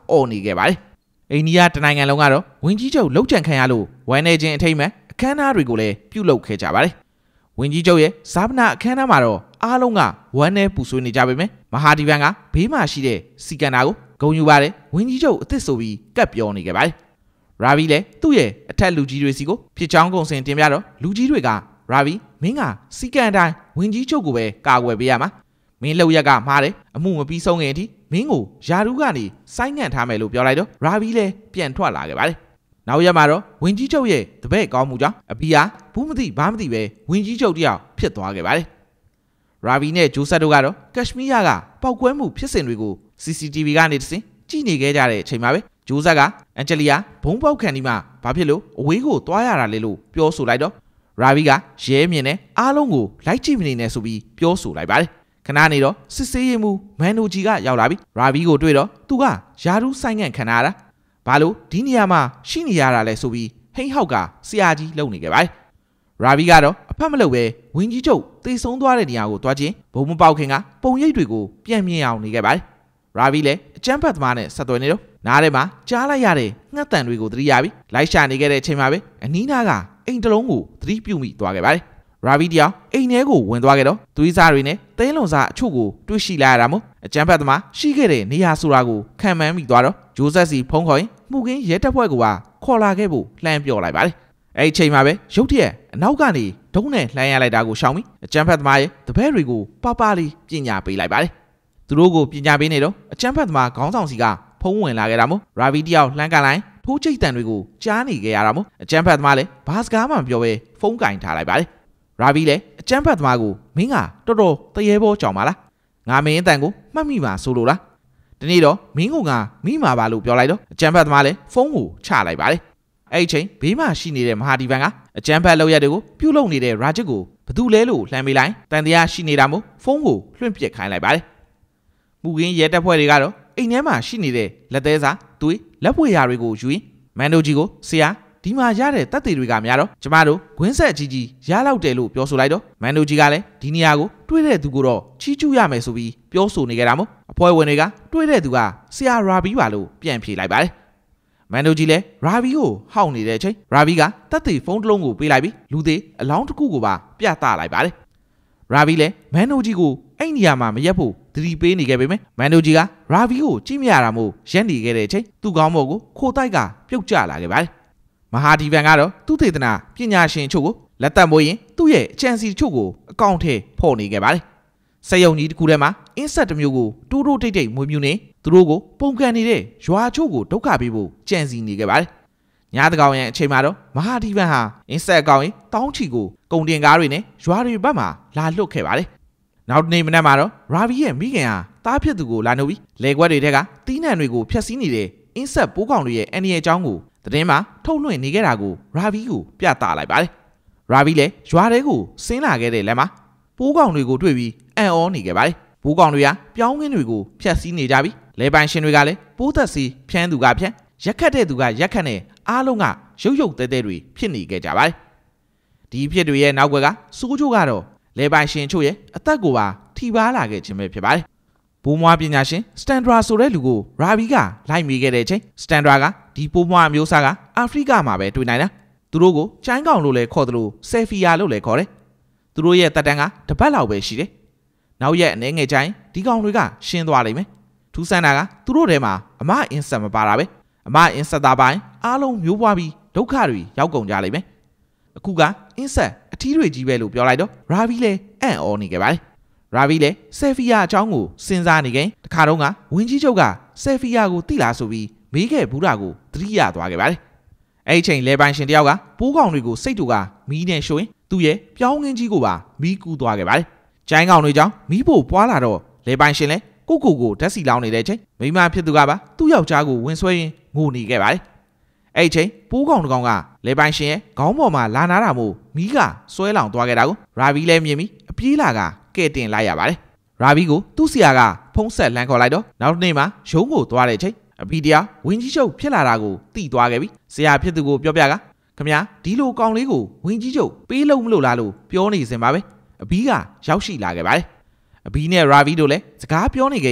အော်နေခဲ့ပါတယ်အိန္ဒိယတနိုင်ငံလုံးကတော့ဝင်ကြီးချုပ်လှုပ်ကြံခံရလို့ဝမ်းနေခြင်းအထိမ်းအမှတ်အခမ်းအနားတွေကိုလည်းပြုလုပ်ခဲ့ကြပါတယ်ဝင်ကြီးချုပ်ရဲ့ဇာပနာအခမ်းအနားမှာတော့အားလုံးကဝမ်းနေပူဆွေးနေကြပေမဲ့မဟာဒီဗန်ကဘေးမှာရှိတဲ့စီကန်နာကိုဂုဏ်ယူပါတယ်ဝင်ကြီးချုပ်အစ်စ်ဆိုပြီးကပ်ပြောနေခဲ့ပါတယ်ရာဗီလည်းသူ့ရဲ့အထက်လူကြီးတွေစီကိုဖြစ်ချောင်းကုန်စင်တင်ပြတော့လူကြီးတွေကရာဗီမင်းကစီကန်တိုင်းဝင်ကြီးချုပ်ကိုပဲကာကွယ်ပေးရမှာမင်းလောက်ရက်ကမှားတယ်အမှုမပြီးဆုံးခင်အထိမင်းကိုယာရုကနေစိုင်းငံ့ထားမယ်လို့ပြောလိုက်တော့ရာဗီလည်းပြန်ထွက်လာခဲ့ပါတယ်နောက်ရက်မှာတော့ဝင်ကြီးချုပ်ရဲ့တပည့်ကောင်းမှုကြောင့်အပီယာဘူးမသိဘာမသိပဲဝင်ကြီးချုပ်တယောက်ဖြစ်သွားခဲ့ပါတယ်ရာဗီနဲ့ဂျိုးဆက်တို့ကတော့ကက်ရှမီးယားကပောက်ကွဲမှုဖြစ်စဉ်တွေကို စီ စီ တီ ဗီ ကနေတဆင့်ကြည့်နေခဲ့ကြတဲ့အချိန်မှာပဲဂျိုးဆက်ကအန်ဂျလီယာဘုံပေါက်ခံဒီမှာဘာဖြစ်လို့အဝေးကိုသွားရတာလဲလို့ပြောဆိုလိုက်တော့ရာဗီကရဲမြင်နဲ့အားလုံးကိုလိုက်ကြည့်မနေနဲ့ဆိုပြီးပြောဆိုလိုက်ပါတယ်ခဏနေတော့စစ်ဆေးရေးမှုမန်နိုဂျီကရောက်လာပြီရာဗီကိုတွေ့တော့သူကယာရုဆိုင်ငံ့ခံရတာဘာလို့ဒီနေရာမှာရှိနေရတာလဲဆိုပြီးဟိန်းဟောက်ကဆရာကြီးလုံနေခဲ့ပါတယ်ရာဗီကတော့အဖက်မလုပ်ပဲဝင်းကြီးချုပ်တေဆုံးသွားတဲ့နေရာကိုတွားချင်းဘုံမပေါက်ခင်ကပုံရိပ်တွေကိုပြန်မြင်အောင်နေခဲ့ပါတယ်ရာဗီလည်းအကျန်းဖတ်သမားနဲ့ဆက်သွယ်နေတော့နားထဲမှာကြားလိုက်ရတဲ့ငှက်တန်တွေကိုသတိရပြီးလိုက်ရှာနေခဲ့တဲ့အချိန်မှာပဲအနီးနားကအိမ်တလုံးကိုသတိပြုမိသွားခဲ့ပါတယ်ရာဗီတယောက်အိမ်ထဲကိုဝင်သွားခဲ့တော့သွေးစားတွေနဲ့သဲလွန်စားအချို့ကိုတွေ့ရှိလာရတာမို့အကျန်းဖတ်သမားရှိခဲ့တဲ့နေရာဆိုတာကိုခံမှန်းမိသွားတော့ဂျိုးဆက်စီဖုံးခေါ်ရင်မှုကင်းရဲတပ်ဖွဲ့ကခေါ်လာခဲ့ဖို့လှမ်းပြောလိုက်ပါတယ်အဲ့ဒီအချိန်မှာပဲရုတ်တရက်အနောက်ကနေဒုံးနဲ့လှမ်းရလိုက်တာကိုရှောင်ပြီးအကျန်းဖတ်သမားရဲ့တပည့်တွေကိုပပလေးပညာပေးလိုက်ပါတယ်သူတို့ကိုပညာပေးနေတော့အကျန်းဖတ်သမားခေါင်းဆောင်စီကဖုံးဝင်လာခဲ့တာမို့ရာဗီတယောက်လှမ်းကန်လိုက်ထိုးချိတ်တန်တွေကိုကြားနေခဲ့ရတာမို့အကျန်းဖတ်သမားလည်းဘာစကားမှမပြောဘဲဖုံးကင်ထားလိုက်ပါတယ်ရာဗီလည်းအကျန်းဖတ်သမားကိုမင်းကတော်တော်တရေဘောကြောင်ပါလားငါမင်းအတန်ကိုမှတ်မိပါဆိုလို့လားဒီနေ့တော့မင်းကငါမိမှာပါလို့ပြောလိုက်တော့အကျန်းဖတ်သမားလည်းဖုန်းကိုချလိုက်ပါတယ်အဲ့ဒီချိန်ဘေးမှာရှိနေတဲ့မဟာဒီဗန်ကအကျန်းဖတ်လောက်ရတဲ့ကိုပြုတ်လုံနေတဲ့ရာဂျစ်ကိုဘသူလဲလို့လှမ်းပေးလိုက်တန်တရားရှိနေတာမို့ဖုန်းကိုလွှင့်ပစ်ခိုင်းလိုက်ပါတယ်မူကင်းရဲတပ်ဖွဲ့တွေကတော့အိမ်ထဲမှာရှိနေတဲ့လက်သေးစာသွေးလက်ပွေရာတွေကိုယူရင်မန်ဒိုဂျီကိုဆရာဒီမှာရတဲ့တပ်တွေတွေကများတော့ကျမတို့ဂွင်းဆက်ကြီးကြီးရလောက်တယ်လို့ပြောဆိုလိုက်တော့မန်ဒိုဂျီကလည်းဒီနေရာကိုတွေးတဲ့သူကိုတော့ချီးကျူးရမယ်ဆိုပြီးပြောဆိုနေကြတာမို့အဖွဲ့ဝင်တွေကတွေးတဲ့သူကဆရာရာဘီပါလို့ပြန်ဖြေလိုက်ပါတယ်မန်ဒိုဂျီလည်းရာဘီကိုဟောက်နေတဲ့အချိန်ရာဘီကတပ်တွေဖုန်းတစ်လုံးကိုပေးလိုက်ပြီးလူသေးအလောင်းတစ်ခုကိုပါပြသလိုက်ပါတယ်ရာဘီလည်းမန်ဒိုဂျီကိုအဲ့နေရာမှာမရက်ဖို့သတိပေးနေခဲ့ပေမဲ့မန်ဒိုဂျီကရာဘီကိုကြည့်မရတာမို့ရက်နေခဲ့တဲ့အချိန်သူ့ကောင်းမော်ကိုခိုတိုက်ကပြုတ်ကျလာခဲ့ပါတယ်မဟာဒီဗန်ကတော့သူ့သေသနာပညာရှင်ချို့ကိုလက်သက်မွေးရင်သူ့ရဲ့အချမ်းစီချို့ကိုအကောင့်ထဲဖော်နေခဲ့ပါတယ်စက်ယုံကြီးတစ်ခုထဲမှာအင်းဆက်တစ်မျိုးကိုတိုးတိုးတိတ်တိတ်မွေးမြူနေသူတို့ကိုပုံကန်နေတဲ့ရွာချို့ကိုဒုက္ခပေးဖို့ကြံစီနေခဲ့ပါတယ်ညတကောင်ရဲ့အချိန်မှာတော့မဟာဒီဗန်ဟာအင်းဆက်အကောင်ရင်တောင်းချီကိုကုန်တင်ကားတွေနဲ့ရွာတွေဘက်မှာလာလွတ်ခဲ့ပါတယ်နောက်တနေ့မနက်မှာတော့ရာဗီရဲ့မိခင်ဟာတားဖြစ်သူကိုလာနှုတ်ပြီးလေကွက်တွေထဲကတီးနှံတွေကိုဖျက်ဆီးနေတဲ့အင်းဆက်ပိုးကောင်တွေရဲ့အန်ဒီရဲ့အကြောင်းကိုသတင်းမှာထုတ်လွှင့်နေခဲ့တာကိုရာဗီကိုပြသလိုက်ပါတယ်ရာဗီလည်းရွာထဲကိုဆင်းလာခဲ့တဲ့လမ်းမှာပိုးကောင်တွေကိုတွေ့ပြီးအံ့ဩနေခဲ့ပါတယ်ပိုးကောင်တွေကပြောင်းကင်းတွေကိုဖျက်ဆီးနေကြပြီးလေပိုင်ရှင်တွေကလည်းပိုးသက်စီဖြန်းသူကဖြန်းရက်ခတ်တဲ့သူကရက်ခတ်နဲ့အားလုံးကရုပ်ရုပ်တဲတဲတွေဖြစ်နေခဲ့ကြပါတယ်ဒီဖြစ်တွေရဲ့နောက်ွယ်ကစိုးချိုးကတော့လေပိုင်ရှင်ချို့ရဲ့အသက်ကိုပါထိပါလာခဲ့ခြင်းပဲဖြစ်ပါတယ်ပိုးမွားပညာရှင်စတန်ဒရာဆိုတဲ့လူကိုရာဗီကလိုက်မိခဲ့တဲ့အချိန်စတန်ဒရာကဒီပိုးမွားမျိုးစားကအာဖရိကမှာပဲတွေ့နိုင်တာသူတို့ကိုချိုင်းကောင်လို့လည်းခေါ်တယ်လို့ဆယ်ဖီယာလို့လည်းခေါ်တယ်သူတို့ရဲ့တက်တန်းကတပတ်လောက်ပဲရှိတယ်နောက်ရက်အနေငယ်ချိုင်းဒီကောင်တွေကရှင်းသွားလိမ့်မယ်ထူးဆန်းတာကသူတို့ထဲမှာအမအင်းဆက်မပါတာပဲအမအင်းဆက်သားပိုင်းအားလုံးမျိုးပွားပြီးဒုက္ခတွေရောက်ကုန်ကြလိမ့်မယ်အခုကအင်းဆက်အထီးတွေကြီးပဲလို့ပြောလိုက်တော့ရာဗီလည်းအံ့ဩနေကြပါတယ်ရာဗီလည်းဆယ်ဖီယာအကြောင်းကိုစဉ်းစားနေခင်တခါတော့ကဝင်းကြီးချုပ်ကဆယ်ဖီယာကိုတိလာဆိုပြီးမေးခဲ့ဘူးတာကိုသတိရသွားခဲ့ပါတယ်အဲ့ဒီချိန်လေပိုင်ရှင်တယောက်ကပိုးကောင်တွေကိုစိတ်တူကမီးနဲ့ရှို့ရင်သူ့ရဲ့ပြောင်းငင်းကြီးကိုပါမီးကူးသွားခဲ့ပါတယ်ကျိုင်းကောင်တွေကြောင့်မီးဖို့ပွားလာတော့လေပိုင်ရှင်လည်းကိုကိုကိုဓာတ်စီလောင်းနေတဲ့ချိန်မိမဖြစ်သူကပါသူ့ယောက်ျားကိုဝင်ဆွဲရင်းငိုနေခဲ့ပါတယ်အဲ့ဒီချိန်ပိုးကောင်တစ်ကောင်ကလေပိုင်ရှင်ရဲ့ခေါင်းပေါ်မှာလာနာတာမို့မီးကဆွဲလောင်သွားခဲ့တာကိုရာဗီလည်းမြင်ပြီးအပြေးလာကကဲတင်လိုက်ရပါတယ်ရာဗီကိုသူ့ဆရာကဖုံးဆက်လမ်းခေါ်လိုက်တော့နောက်နေ့မှာရုံးကိုသွားတဲ့ချိန်အပီတရားဝင်းကြီးချုပ်ဖြစ်လာတာကိုသိသွားခဲ့ပြီဆရာဖြစ်သူကိုပြောပြကခမညာဒီလိုကောင်လေးကိုဝင်းကြီးချုပ်ပေးလို့မလို့လားလို့ပြောနေစင်ပါပဲအဘီးကရောက်ရှိလာခဲ့ပါတယ်အဘီးနဲ့ရာဗီတို့လည်းစကားပြောနေကြရင်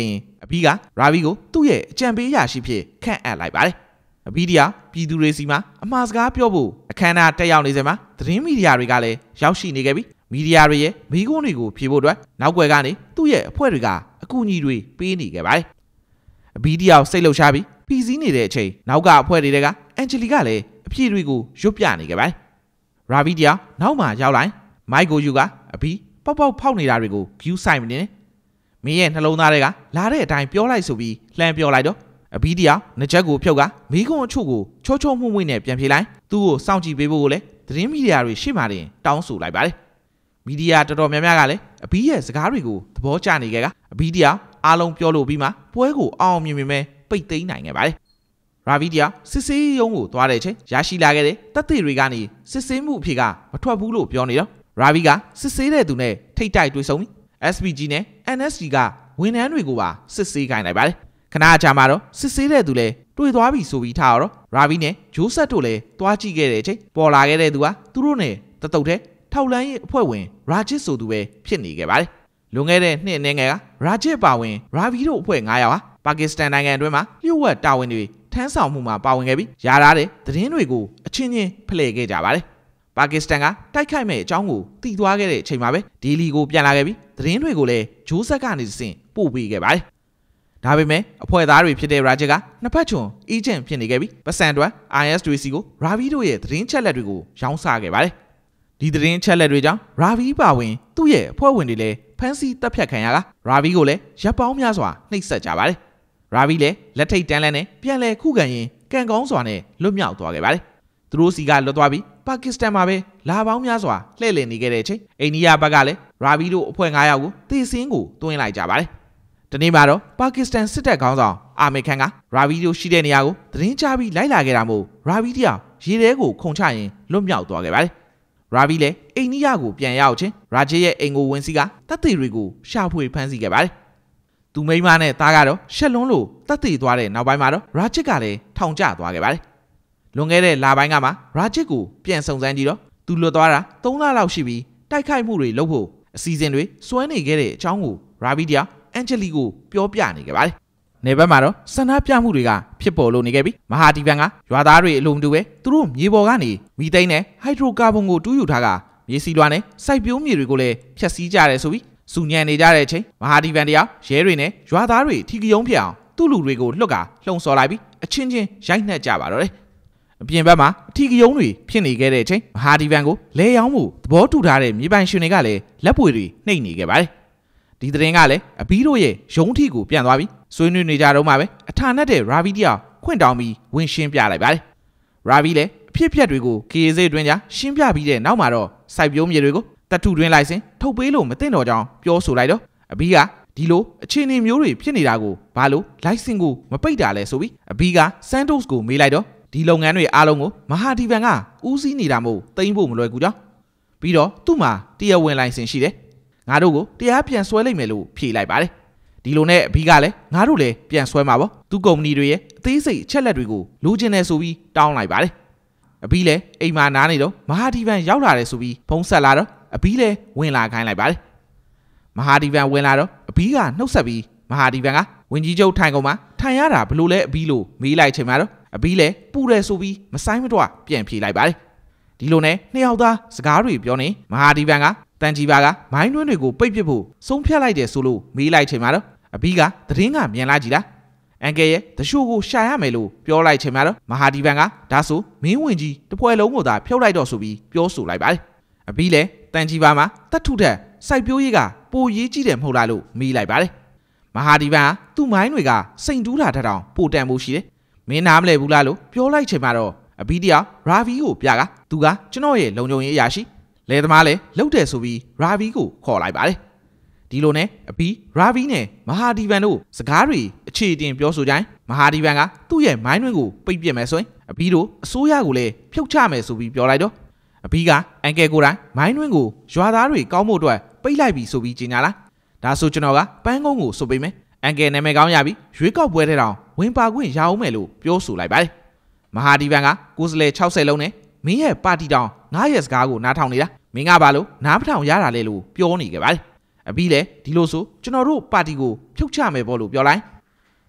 အဘီကရာဗီကိုသူ့ရဲ့အကြံပေးရရှိဖြစ်ခန့်အပ်လိုက်ပါတယ်အဘီဒီယာပြည်သူတွေစီမှာအမှားစကားပြောဖို့အခမ်းအနားတက်ရောက်နေစဉ်မှာသတင်းမီဒီယာတွေကလည်းရောက်ရှိနေခဲ့ပြီးမီဒီယာတွေရဲ့မိကုန်းတွေကိုဖြေဖို့အတွက်နောက်ွယ်ကနေသူ့ရဲ့အဖွဲ့တွေကအကူအညီတွေပေးနေခဲ့ပါတယ်အဘီဒီယာကိုစိတ်လှုပ်ရှားပြီးပြည်စည်းနေတဲ့အချိန်နောက်ကအဖွဲ့တွေကအန်ဂျလီကလည်းအဖြေတွေကိုရွတ်ပြနေခဲ့ပါတယ်ရာဗီဒီယာနောက်မှရောက်လိုက်မိုက်ကိုယူကအဘီပေါက်ပေါက်ဖောက်နေတာတွေကိုဂယူးဆိုင်မနေနဲ့မင်းရဲ့နှလုံးသားတွေကလာတဲ့အတိုင်းပြောလိုက်ဆိုပြီးလှမ်းပြောလိုက်တော့အဘီဒီယာနှစ်ချက်ကိုဖြုတ်ကမိကုန်းအချို့ကိုချောချောမှုန့်မှုန့်နဲ့ပြန်ပြေးလိုက်သူ့ကိုစောင့်ကြည့်ပေးဖို့ကိုလည်းသတင်းမီဒီယာတွေရှေ့မှာတင်တောင်းဆိုလိုက်ပါတယ်မီဒီယာတော်တော်များများကလည်းအဘီရဲ့စကားတွေကိုသဘောကျနေကြကအဘီဒီယာအားလုံးပြောလို့ပြီးမှပွဲကိုအောင်မြင်မြင်ပဲပိတ်သိမ်းနိုင်ခဲ့ပါတယ်ရာဗီဒီယာစစ်ဆေးရုံးကိုသွားတဲ့အချိန်ရရှိလာခဲ့တဲ့တပ်တွေတွေကနေစစ်ဆေးမှုအဖြစ်ကမထွက်ဘူးလို့ပြောနေတော့ရာဗီကစစ်ဆေးတဲ့သူနဲ့ထိတ်တိုက်တွေ့ဆုံပြီး အက်စ် ပီ ဂျီ နဲ့ အန် အက်စ် ဂျီ ကဝန်ထမ်းတွေကိုပါစစ်ဆေးခိုင်းလိုက်ပါတယ်ခဏကြာမှတော့စစ်ဆေးတဲ့သူလည်းတွေ့သွားပြီဆိုပြီးထားတော့ရာဗီနဲ့ဂျိုးဆက်တို့လည်းသွားကြည့်ခဲ့တဲ့အချိန်ပေါ်လာခဲ့တဲ့သူကသူတို့နဲ့တတုတ်တဲ့ထောက်လန်းရေးအဖွဲ့ဝင်ရာဂျစ်ဆိုသူပဲဖြစ်နေခဲ့ပါတယ်လွန်ခဲ့တဲ့နှစ်အနည်းငယ်ကရာဂျစ်ပါဝင်ရာဗီတို့အဖွဲ့၅ယောက်ဟာပါကစ္စတန်နိုင်ငံအတွင်းမှာလျှို့ဝှက်တာဝန်တွေထမ်းဆောင်မှုမှာပါဝင်ခဲ့ပြီးရထားတဲ့သတင်းတွေကိုအချင်းချင်းဖလှယ်ခဲ့ကြပါတယ်ပါကစ္စတန်ကတိုက်ခိုက်မဲ့အကြောင်းကိုသိသွားခဲ့တဲ့အချိန်မှာပဲဒေလီကိုပြန်လာခဲ့ပြီးသတင်းတွေကိုလည်းဂျိုးဆက်ကနေစဉ်ပို့ပေးခဲ့ပါတယ်ဒါပေမဲ့အဖွဲ့သားတွေဖြစ်တဲ့ရာဂျစ်ကနှစ်ဖက်ချွန်အေဂျင့်ဖြစ်နေခဲ့ပြီးပတ်စံအတွက် အိုင် အက်စ် တွေစီကိုရာဗီတို့ရဲ့သတင်းချက်လက်တွေကိုရောင်းစားခဲ့ပါတယ်ဒီသတင်းချက်လက်တွေကြောင့်ရာဗီပါဝင်သူ့ရဲ့အဖွဲ့ဝင်တွေလည်းဖမ်းဆီးတပ်ဖြတ်ခံရကရာဗီကိုလည်းရပ်ပေါင်းများစွာနှိပ်စက်ကြပါတယ်ရာဗီလည်းလက်ထိတ်တန်းလန်းနဲ့ပြန်လဲခုခံရင်ကံကောင်းစွာနဲ့လွတ်မြောက်သွားခဲ့ပါတယ်သူတို့စီကလွတ်သွားပြီးပါကစ္စတန်မှာပဲလာပေါင်းများစွာလှည့်လည်နေခဲ့တဲ့အချိန်အိန္ဒိယဘက်ကလည်းရာဗီတို့အဖွဲ့၅ယောက်ကိုတေစင်းကိုတွင်းလိုက်ကြပါတယ်ဒီနေ့မှာတော့ပါကစ္စတန်စစ်တပ်ခေါင်းဆောင်အာမီခန်ကရာဗီတို့ရှိတဲ့နေရာကိုသတင်းကြားပြီးလိုက်လာခဲ့တာမို့ရာဗီတရားရေထဲကိုခုန်ချရင်လွတ်မြောက်သွားခဲ့ပါတယ်ရာဗီလည်းအိန္ဒိယကိုပြန်ရောက်ချင်းရာဂျစ်ရဲ့အိမ်ကိုဝင်စီကတပ်တွေတွေကိုရှာဖွေဖမ်းဆီးခဲ့ပါတယ်သူမိန်းမနဲ့သားကတော့ရှက်လွန်းလို့တပ်တွေသွားတဲ့နောက်ပိုင်းမှာတော့ရာဂျစ်ကလည်းထောင်ကျသွားခဲ့ပါတယ်လွန်ခဲ့တဲ့လပိုင်းကမှရာဂျစ်ကိုပြန်စုံစမ်းကြည့်တော့သူလွတ်သွားတာ၃လလောက်ရှိပြီးတိုက်ခိုက်မှုတွေလုပ်ဖို့အစီအစဉ်တွေစွဲနေခဲ့တဲ့အကြောင်းကိုရာဗီတရားအန်ဂျလီကိုပြောပြနေခဲ့ပါတယ်။နေဘက်မှာတော့ဆန္ဒပြမှုတွေကဖြစ်ပေါ်လို့နေခဲ့ပြီးမဟာဒီဗန်ကရွာသားတွေအလုံးတူပဲသူတို့မြေပေါ်ကနေမီသိန်းနဲ့ဟိုက်ဒရိုကာဗွန်ကိုတူးယူထားကမြေစီလွှာနဲ့စိုက်ပျိုးမြေတွေကိုလည်းဖျက်ဆီးကြတယ်ဆိုပြီးစူညံနေကြတဲ့အချိန်မဟာဒီဗန်တရားရဲတွေနဲ့ရွာသားတွေထီကယုံဖြစ်အောင်သူ့လူတွေကိုလွတ်ကာလှုံ့ဆော်လိုက်ပြီးအချင်းချင်းရိုက်နှက်ကြပါတော့တယ်။အပြင်ဘက်မှာအထီကယုံတွေဖြစ်နေခဲ့တဲ့အချိန်မဟာဒီဗန်ကိုလဲရောင်းမှုသဘောတူထားတဲ့မြေပိုင်ရှင်တွေကလည်းလက်ပွေတွေနှိပ်နေခဲ့ပါတယ်။ဒီသတင်းကလည်းအဘီတို့ရဲ့ရုံးထီကိုပြန်သွားပြီးဆွေးနွေးနေကြတော့မှပဲအထာနဲ့တဲ့ရာဗီတရားခွင့်တောင်းပြီးဝင်ရှင်းပြလိုက်ပါတယ်။ရာဗီလည်းအဖြစ်အပျက်တွေကိုကေအေစေးတွင်းကြရှင်းပြပြီးတဲ့နောက်မှာတော့စိုက်ပျိုးမြေတွေကိုတတ်ထုတွင်းလိုက်စဉ်ထုတ်ပေးလို့မသိတော့ကြောင်းပြောဆိုလိုက်တော့အဘီကဒီလိုအခြေအနေမျိုးတွေဖြစ်နေတာကိုဘာလို့လိုင်စင်ကိုမပိတ်တာလဲဆိုပြီးအဘီကဆန်တိုစ်ကိုမေးလိုက်တော့ဒီလုပ်ငန်းတွေအားလုံးကိုမဟာဒီဗန်ကဦးစီးနေတာမို့တိမ့်ဖို့မလွယ်ကူကြောင်းပြီးတော့သူ့မှာတရားဝင်လိုင်စင်ရှိတယ်ငါတို့ကိုတရားပြန်ဆွဲလိုက်မယ်လို့ဖြေလိုက်ပါတယ်ဒီလိုနဲ့အဘီကလည်းငါတို့လည်းပြန်ဆွဲမှာပေါ့သူကုမ္ပဏီတွေရဲ့အသေးစိတ်အချက်လက်တွေကိုလိုချင်တယ်ဆိုပြီးတောင်းလိုက်ပါတယ်အဘီလည်းအိမ်မှာနားနေတော့မဟာဒီဗန်ရောက်လာတယ်ဆိုပြီးဖုန်းဆက်လာတော့အဘီလည်းဝင်လာခိုင်းလိုက်ပါတယ်မဟာဒီဗန်ဝင်လာတော့အဘီကနှုတ်ဆက်ပြီးမဟာဒီဗန်ကဝင်ကြီးချုပ်ထိုင်ကုန်မှာထိုင်ရတာဘလို့လဲအဘီလို့မေးလိုက်ချိန်မှာတော့အဘီလည်းပူတယ်ဆိုပြီးမဆိုင်မတော့ပြန်ဖြေလိုက်ပါတယ်ဒီလိုနဲ့နှစ်ယောက်သားစကားတွေပြောနေမဟာဒီဗန်ကတန်ကြီးပါကမိုင်းတွင်းတွေကိုပိတ်ပစ်ဖို့ဆုံးဖြတ်လိုက်တယ်ဆိုလို့မေးလိုက်ချိန်မှာတော့အဘီကသတင်းကမြန်လာကြည့်လားအန်ကယ်ရဲ့တရှိုးကိုရှာရမယ်လို့ပြောလိုက်ချိန်မှာတော့မဟာဒီဗန်ကဒါဆိုမင်းဝင်ကြီးတပွဲလုံးကိုသာဖြုတ်လိုက်တော့ဆိုပြီးပြောဆိုလိုက်ပါတယ်အဘီလည်းတန်ကြီးပါမှာတတ်ထုတဲ့စိုက်ပျိုးရေးကပိုရေးကြည့်တယ်မဟုတ်လားလို့မေးလိုက်ပါတယ်မဟာဒီဗန်ကသူ့မိုင်းတွေကစိန်တူးတာထက်တောင်ပိုတန်ဖို့ရှိတယ်မင်းနားမလဲဘူးလားလို့ပြောလိုက်ချိန်မှာတော့အဘီတရားရာဗီကိုပြကသူကကျွန်တော်ရဲ့လုံခြုံရေးအရာရှိလဲသမားလဲလှုပ်တယ်ဆိုပြီးရာဗီကိုခေါ်လိုက်ပါတယ်ဒီလိုနဲ့အဘီရာဗီနဲ့မဟာဒီဗန်တို့စကားတွေအခြေတင်ပြောဆိုကြရင်မဟာဒီဗန်ကသူ့ရဲ့မိုင်းတွင်းကိုပိတ်ပစ်မယ်ဆိုရင်အဘီတို့အစိုးရကိုလည်းဖြုတ်ချမယ်ဆိုပြီးပြောလိုက်တော့အဘီကအန်ကယ်ကိုယ်တိုင်မိုင်းတွင်းကိုရွာသားတွေကောင်းဖို့အတွက်ပိတ်လိုက်ပြီဆိုပြီးကြေညာလာဒါဆိုကျွန်တော်ကပန်းကုန်းကိုစုပ်ပေးမယ်အန်ကယ်နာမည်ကောင်းရပြီးရွေးကောက်ပွဲထဲတောင်ဝင်ပါခွင့်ရအောင်မယ်လို့ပြောဆိုလိုက်ပါတယ်မဟာဒီဗန်ကကိုယ်စလဲ၆၀လုံးနဲ့မင်းရဲ့ပါတီတောင်ငါးရက်စကားကိုနားထောင်နေတာမင်းကဘာလို့နားမထောင်ရတာလဲလို့ပြောနေကြပါတယ်အဘီလည်းဒီလိုဆိုကျွန်တော်တို့ပါတီကိုဖြုတ်ချမယ်ပေါ့လို့ပြောလိုက်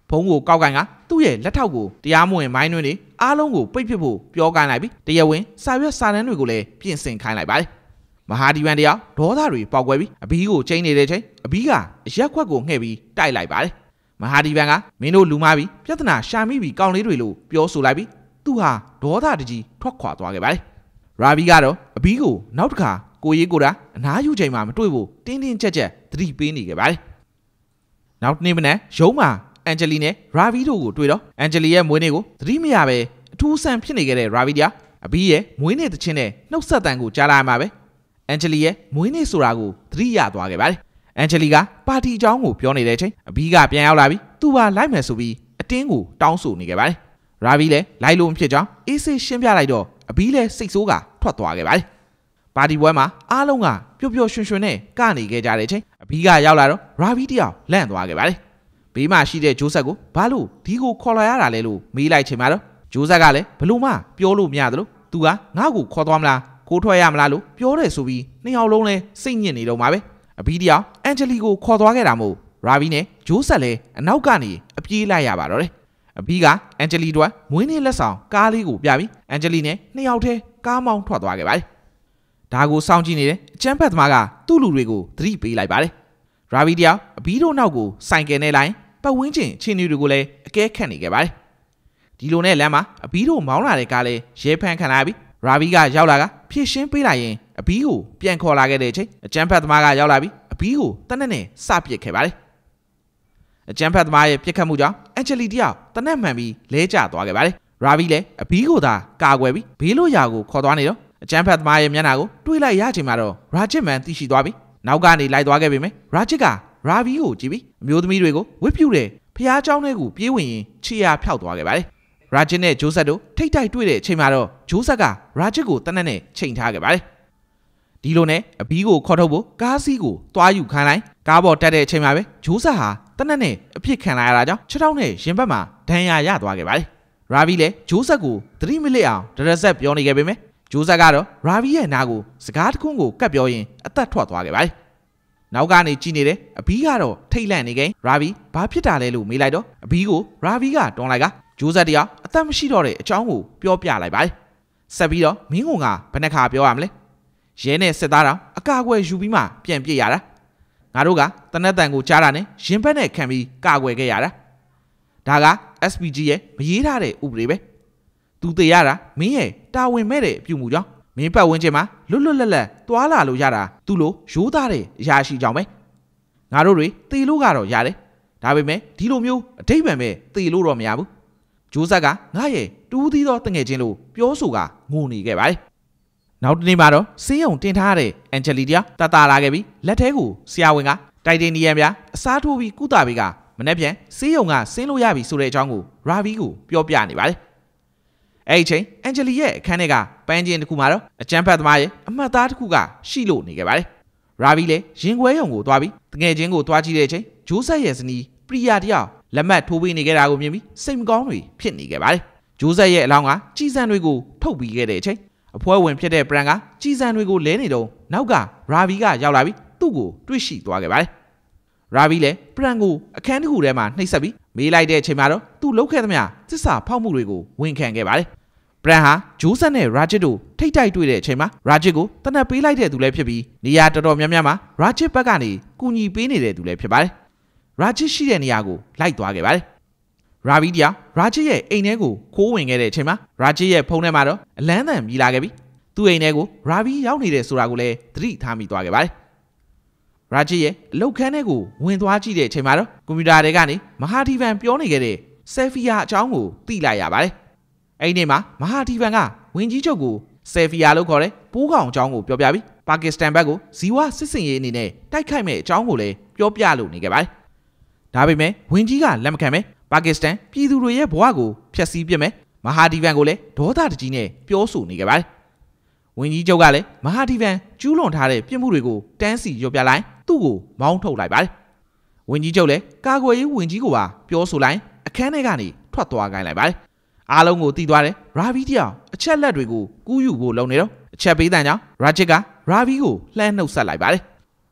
ဖုံးကိုကောက်ကန်ကသူ့ရဲ့လက်ထောက်ကိုတရားမဝင်မိုင်းတွင်တွေအားလုံးကိုပိတ်ပစ်ဖို့ပြောကိုင်းလိုက်ပြီးတရားဝင်စာရွက်စာတမ်းတွေကိုလည်းပြင်ဆင်ခိုင်းလိုက်ပါတယ်မဟာဒီဗန်တယောက်ဒေါသတွေပေါက်ကွဲပြီးအဘီးကိုချိန်နေတဲ့ချိန်အဘီးကအရက်ခွက်ကိုငှဲ့ပြီးတိုက်လိုက်ပါတယ်မဟာဒီဗန်ကမင်းတို့လူမားပြီးပြဿနာရှာမိပြီးကောင်းလေးတွေလို့ပြောဆိုလိုက်ပြီးသူဟာဒေါသတကြီးထွက်ခွာသွားခဲ့ပါတယ်ရာဘီကတော့အဘီးကိုနောက်တစ်ခါကိုရေးကိုတာအနားယူချိန်မှာမတွေ့ဘူးတင်းတင်းကြပ်ကြပ်သတိပေးနေခဲ့ပါတယ်နောက်နေ့မနက်ရုံးမှာအန်ဂျလီနဲ့ရာဗီတို့ကိုတွေ့တော့အန်ဂျလီရဲ့မွေးနေ့ကိုသတိမရပဲအထူးဆန်းဖြစ်နေခဲ့တဲ့ရာဗီတရားအဘီးရဲ့မွေးနေ့တခြင်းနဲ့နှုတ်ဆက်တန်ကိုကြားလာမှာပဲအန်ဂျလီရဲ့မွေးနေ့ဆိုတာကိုသတိရသွားခဲ့ပါတယ်အန်ဂျလီကပါတီအကြောင်းကိုပြောနေတဲ့အချိန်အဘီးကပြန်ရောက်လာပြီးသူ့ပါလိုက်မယ်ဆိုပြီးအတင်းကိုတောင်းဆိုနေခဲ့ပါတယ်ရာဗီလည်းလိုက်လို့မဖြစ်ကြောင်းအေးဆေးရှင်းပြလိုက်တော့အဘီးလည်းစိတ်ဆိုးကထွက်သွားခဲ့ပါတယ်ပါတီပွဲမှာအားလုံးကပျော်ပျော်ရွှင်ရွှင်နဲ့ကနေခဲ့ကြတဲ့အချိန်အဘီးကရောက်လာတော့ရာဗီတယောက်လန့်သွားခဲ့ပါတယ်ဘေးမှာရှိတဲ့ဂျိုးဆက်ကိုဘာလို့ဒီကိုခေါ်လာရတာလဲလို့မေးလိုက်ချိန်မှာတော့ဂျိုးဆက်ကလည်းဘလို့မှပြောလို့မရသလိုသူကငါ့ကိုခေါ်သွားမလားကိုထွက်ရမလားလို့ပြောတယ်ဆိုပြီးနှစ်ယောက်လုံးလည်းစိတ်ညစ်နေတော့မှာပဲအဘီးတယောက်အန်ဂျလီကိုခေါ်သွားခဲ့တာမို့ရာဗီနဲ့ဂျိုးဆက်လည်းအနောက်ကနေအပြေးလိုက်ရပါတော့တယ်အဘီးကအန်ဂျလီတို့မွေးနေ့လက်ဆောင်ကားလေးကိုပြပြီးအန်ဂျလီနဲ့နှစ်ယောက်တည်းကားမောင်းထွက်သွားခဲ့ပါတယ်ဒါကိုစောင့်ကြည့်နေတဲ့အချမ်းဖက်သမားကသူ့လူတွေကိုသတိပေးလိုက်ပါတယ်ရာဗီတယောက်အဘီးတို့နောက်ကိုစိုင်ကယ်နဲ့လိုက်ပတ်ဝန်းကျင်ချင်းတွေကိုလည်းအကဲခတ်နေခဲ့ပါတယ်ဒီလိုနဲ့လမ်းမှာအဘီးတို့မောင်းလာတဲ့ကားလည်းရဲဖမ်းခံလာပြီးရာဗီကရောက်လာကဖြည့်ရှင်းပေးလိုက်ရင်အဘီးကိုပြန်ခေါ်လာခဲ့တဲ့အချိန်အကျန်းဖက်သမားကရောက်လာပြီးအဘီးကိုတနက်နဲ့စပစ်ခဲ့ပါတယ်အကျန်းဖက်သမားရဲ့ပြစ်ခတ်မှုကြောင့်အန်ဂျလီတယောက်တနက်မှန်ပြီးလဲကျသွားခဲ့ပါတယ်ရာဗီလည်းအဘီးကိုသာကာကွယ်ပြီးဘေးလို့ရာကိုခေါ်သွားနေတော့အကျန်းဖက်သမားရဲ့မျက်နှာကိုတွေးလိုက်ရချိန်မှာတော့ရာဂျစ်မန်သိရှိသွားပြီးနောက်ကနေလိုက်သွားခဲ့ပေမယ့်ရာဂျစ်ကရာဗီကိုကြည့်ပြီးအမျိုးသမီးတွေကိုဝစ်ပြူတဲ့ဖျားเจ้าတွေကိုပြေးဝင်ရင်ခြေရာဖျောက်သွားခဲ့ပါတယ်ရာဂျစ်နဲ့ဂျိုးဆက်တို့ထိတ်တိုက်တွေ့တဲ့အချိန်မှာတော့ဂျိုးဆက်ကရာဂျစ်ကိုတနက်နဲ့ချိန်ထားခဲ့ပါတယ်ဒီလိုနဲ့အဘီးကိုခေါ်ထုတ်ဖို့ကားစီးကိုတွားယူခိုင်းလိုက်ကားပေါ်တက်တဲ့အချိန်မှာပဲဂျိုးဆက်ဟာတနက်နဲ့အဖြစ်ခံလာရတာကြောင့်ခြေထောက်နဲ့ရင်ဘတ်မှာဒဏ်ရာရသွားခဲ့ပါတယ်ရာဗီလည်းဂျိုးဆက်ကိုသတိမလစ်အောင်ဒရက်ဆက်ပြောနေခဲ့ပေမယ့်ဂျိုးဆက်ကတော့ရာဗီရဲ့နားကိုစကားတစ်ခုကိုကပ်ပြောရင်အသက်ထွက်သွားခဲ့ပါတယ်နောက်ကနေကြည့်နေတယ်အဘီးကတော့ထိတ်လန့်နေခဲ့ရာဗီဘာဖြစ်တာလဲလို့မေးလိုက်တော့အဘီးကိုရာဗီကတွန်းလိုက်ကဂျိုးဆက်တရားအသက်မရှိတော့တဲ့အကြောင်းကိုပြောပြလိုက်ပါတယ်ဆက်ပြီးတော့မင်းကဘယ်နှခါပြောရမလဲရဲနဲ့စစ်သားတော်အကာအကွယ်ယူပြီးမှပြန်ပြေးရတာငါတို့ကတနက်တန်ကိုကြားတာနဲ့ရင်ဘတ်နဲ့ခံပြီးကာကွယ်ခဲ့ရတာဒါက เอส ပီ ဂျီ ရဲ့မရေးထားတဲ့ဥပဒေပဲသူတေရတာမင်းရဲ့တာဝန်မဲ့တဲ့အပြုမှုကြောင့်မင်းပတ်ဝန်းကျင်မှာလွတ်လွတ်လပ်လပ်တွာလာလို့ရတာသူ့လိုရိုးသားတဲ့အရာရှိကြောင့်ပဲငါတို့တွေတေလို့ကတော့ရတယ်ဒါပေမဲ့ဒီလိုမျိုးအထိပ္ပံပဲတေလို့တော့မရဘူးဂျိုးဆက်ကငါရဲ့တူးသီးသောတငယ်ချင်းလို့ပြောဆိုကငိုနေခဲ့ပါတယ်နောက်တနေ့မှာတော့ဆေးရုံတင်ထားတဲ့အန်ဂျလီတယာတတာလာခဲ့ပြီးလက်ထဲကိုဆရာဝန်ကတိုက်တင်နီယံပြအစားထိုးပြီးကုသပေးကမနေ့ပြန်ဆေးရုံကဆင်းလို့ရပြီဆိုတဲ့အကြောင်းကိုရာဗီကိုပြောပြနေပါတယ်အဲ့ဒီချိန်အန်ဂျလီရဲ့အခန်းထဲကပန်းချင်းတစ်ခုမှာတော့အကျန်းဖက်သမားရဲ့အမှတ်သားတစ်ခုကရှိလို့နေခဲ့ပါတယ်ရာဗီလည်းရင်ခွဲရုံကိုသွားပြီးတငယ်ချင်းကိုသွားကြည့်တဲ့အချိန်ဂျိုးဆက်ရဲ့ဇနီးပရီယာတယောက်လက်မှတ်ထိုးပေးနေခဲ့တာကိုမြင်ပြီးစိတ်မကောင်းတွေဖြစ်နေခဲ့ပါတယ်ဂျိုးဆက်ရဲ့အလောင်းကကြီးစံတွေကိုထုတ်ပြီးခဲ့တဲ့အချိန်အဖွဲဝင်ဖြစ်တဲ့ပရန်ကကြီးစံတွေကိုလဲနေတော့နောက်ကရာဗီကရောက်လာပြီးသူ့ကိုတွေ့ရှိသွားခဲ့ပါတယ်ရာဗီလည်းပရန်ကိုအခန်းတစ်ခုထဲမှာနှိပ်စက်ပြီးမေးလိုက်တဲ့အချိန်မှာတော့သူ့လုတ်ခဲ့သမျှသစ္စာဖောက်မှုတွေကိုဝန်ခံခဲ့ပါတယ်ပရန်ဟာဂျိုးဆက်နဲ့ရာဂျစ်တို့ထိတ်တိုက်တွေ့တဲ့အချိန်မှာရာဂျစ်ကိုတနက်ပေးလိုက်တဲ့သူလည်းဖြစ်ပြီးနေရာတော်တော်များများမှာရာဂျစ်ဘက်ကနေကူညီပေးနေတဲ့သူလည်းဖြစ်ပါတယ်ရာဂျစ်ရှိတဲ့နေရာကိုလိုက်သွားခဲ့ပါတယ်ရာဗီတယာရာဂျစ်ရဲ့အိမ်ထဲကိုခိုးဝင်ခဲ့တဲ့အချိန်မှာရာဂျစ်ရဲ့ဖုန်းထဲမှာတော့အလန်းတန်မြည်လာခဲ့ပြီးသူ့အိမ်ထဲကိုရာဗီရောက်နေတဲ့ဆိုတာကိုလည်းသတိထားမိသွားခဲ့ပါတယ်ရာဂျစ်ရဲ့အလုတ်ခန်းထဲကိုဝင်သွားကြည့်တဲ့အချိန်မှာတော့ကွန်ပျူတာတွေကနေမဟာဒီဗန်ပြောနေခဲ့တဲ့ဆယ်ဖီယာအကြောင်းကိုသိလိုက်ရပါတယ်အဲ့ဒီနေ့မှာမဟာဒီဗန်ကဝင်ကြီးချုပ်ကိုဆယ်ဖီယာလို့ခေါ်တဲ့ပိုးကောင်အကြောင်းကိုပြောပြပြီးပါကစ္စတန်ဘက်ကိုဇီဝစစ်စင်ရေးအနေနဲ့တိုက်ခိုက်မဲ့အကြောင်းကိုလည်းပြောပြလို့နေခဲ့ပါတယ်ဒါပေမဲ့ဝင်ကြီးကလက်မခံပဲပါကစ္စတန်ပြည်သူတွေရဲ့ဘဝကိုဖျက်ဆီးပစ်မယ်မဟာဒီဗန်ကိုလည်းဒေါသတကြီးနဲ့ပြောဆိုနေခဲ့ပါတယ်ဝင်ကြီးချုပ်ကလည်းမဟာဒီဗန်ကျူးလွန်ထားတဲ့ပြစ်မှုတွေကိုတန်းစီရွပြလိုက်သူ့ကိုမောင်းထုတ်လိုက်ပါတယ်ဝင်ကြီးချုပ်လည်းကာကွယ်ရေးဝင်ကြီးကိုပါပြောဆိုလိုက်အခန်းထဲကနေထွက်သွားခိုင်းလိုက်ပါတယ်အားလုံးကိုတီးသွားတယ်ရာဗီတယောက်အချက်လက်တွေကိုကူးယူဖို့လုပ်နေတော့အချက်ပေးတဲ့ကြောင့်ရာဂျစ်ကရာဗီကိုလှမ်းနှုတ်ဆက်လိုက်ပါတယ်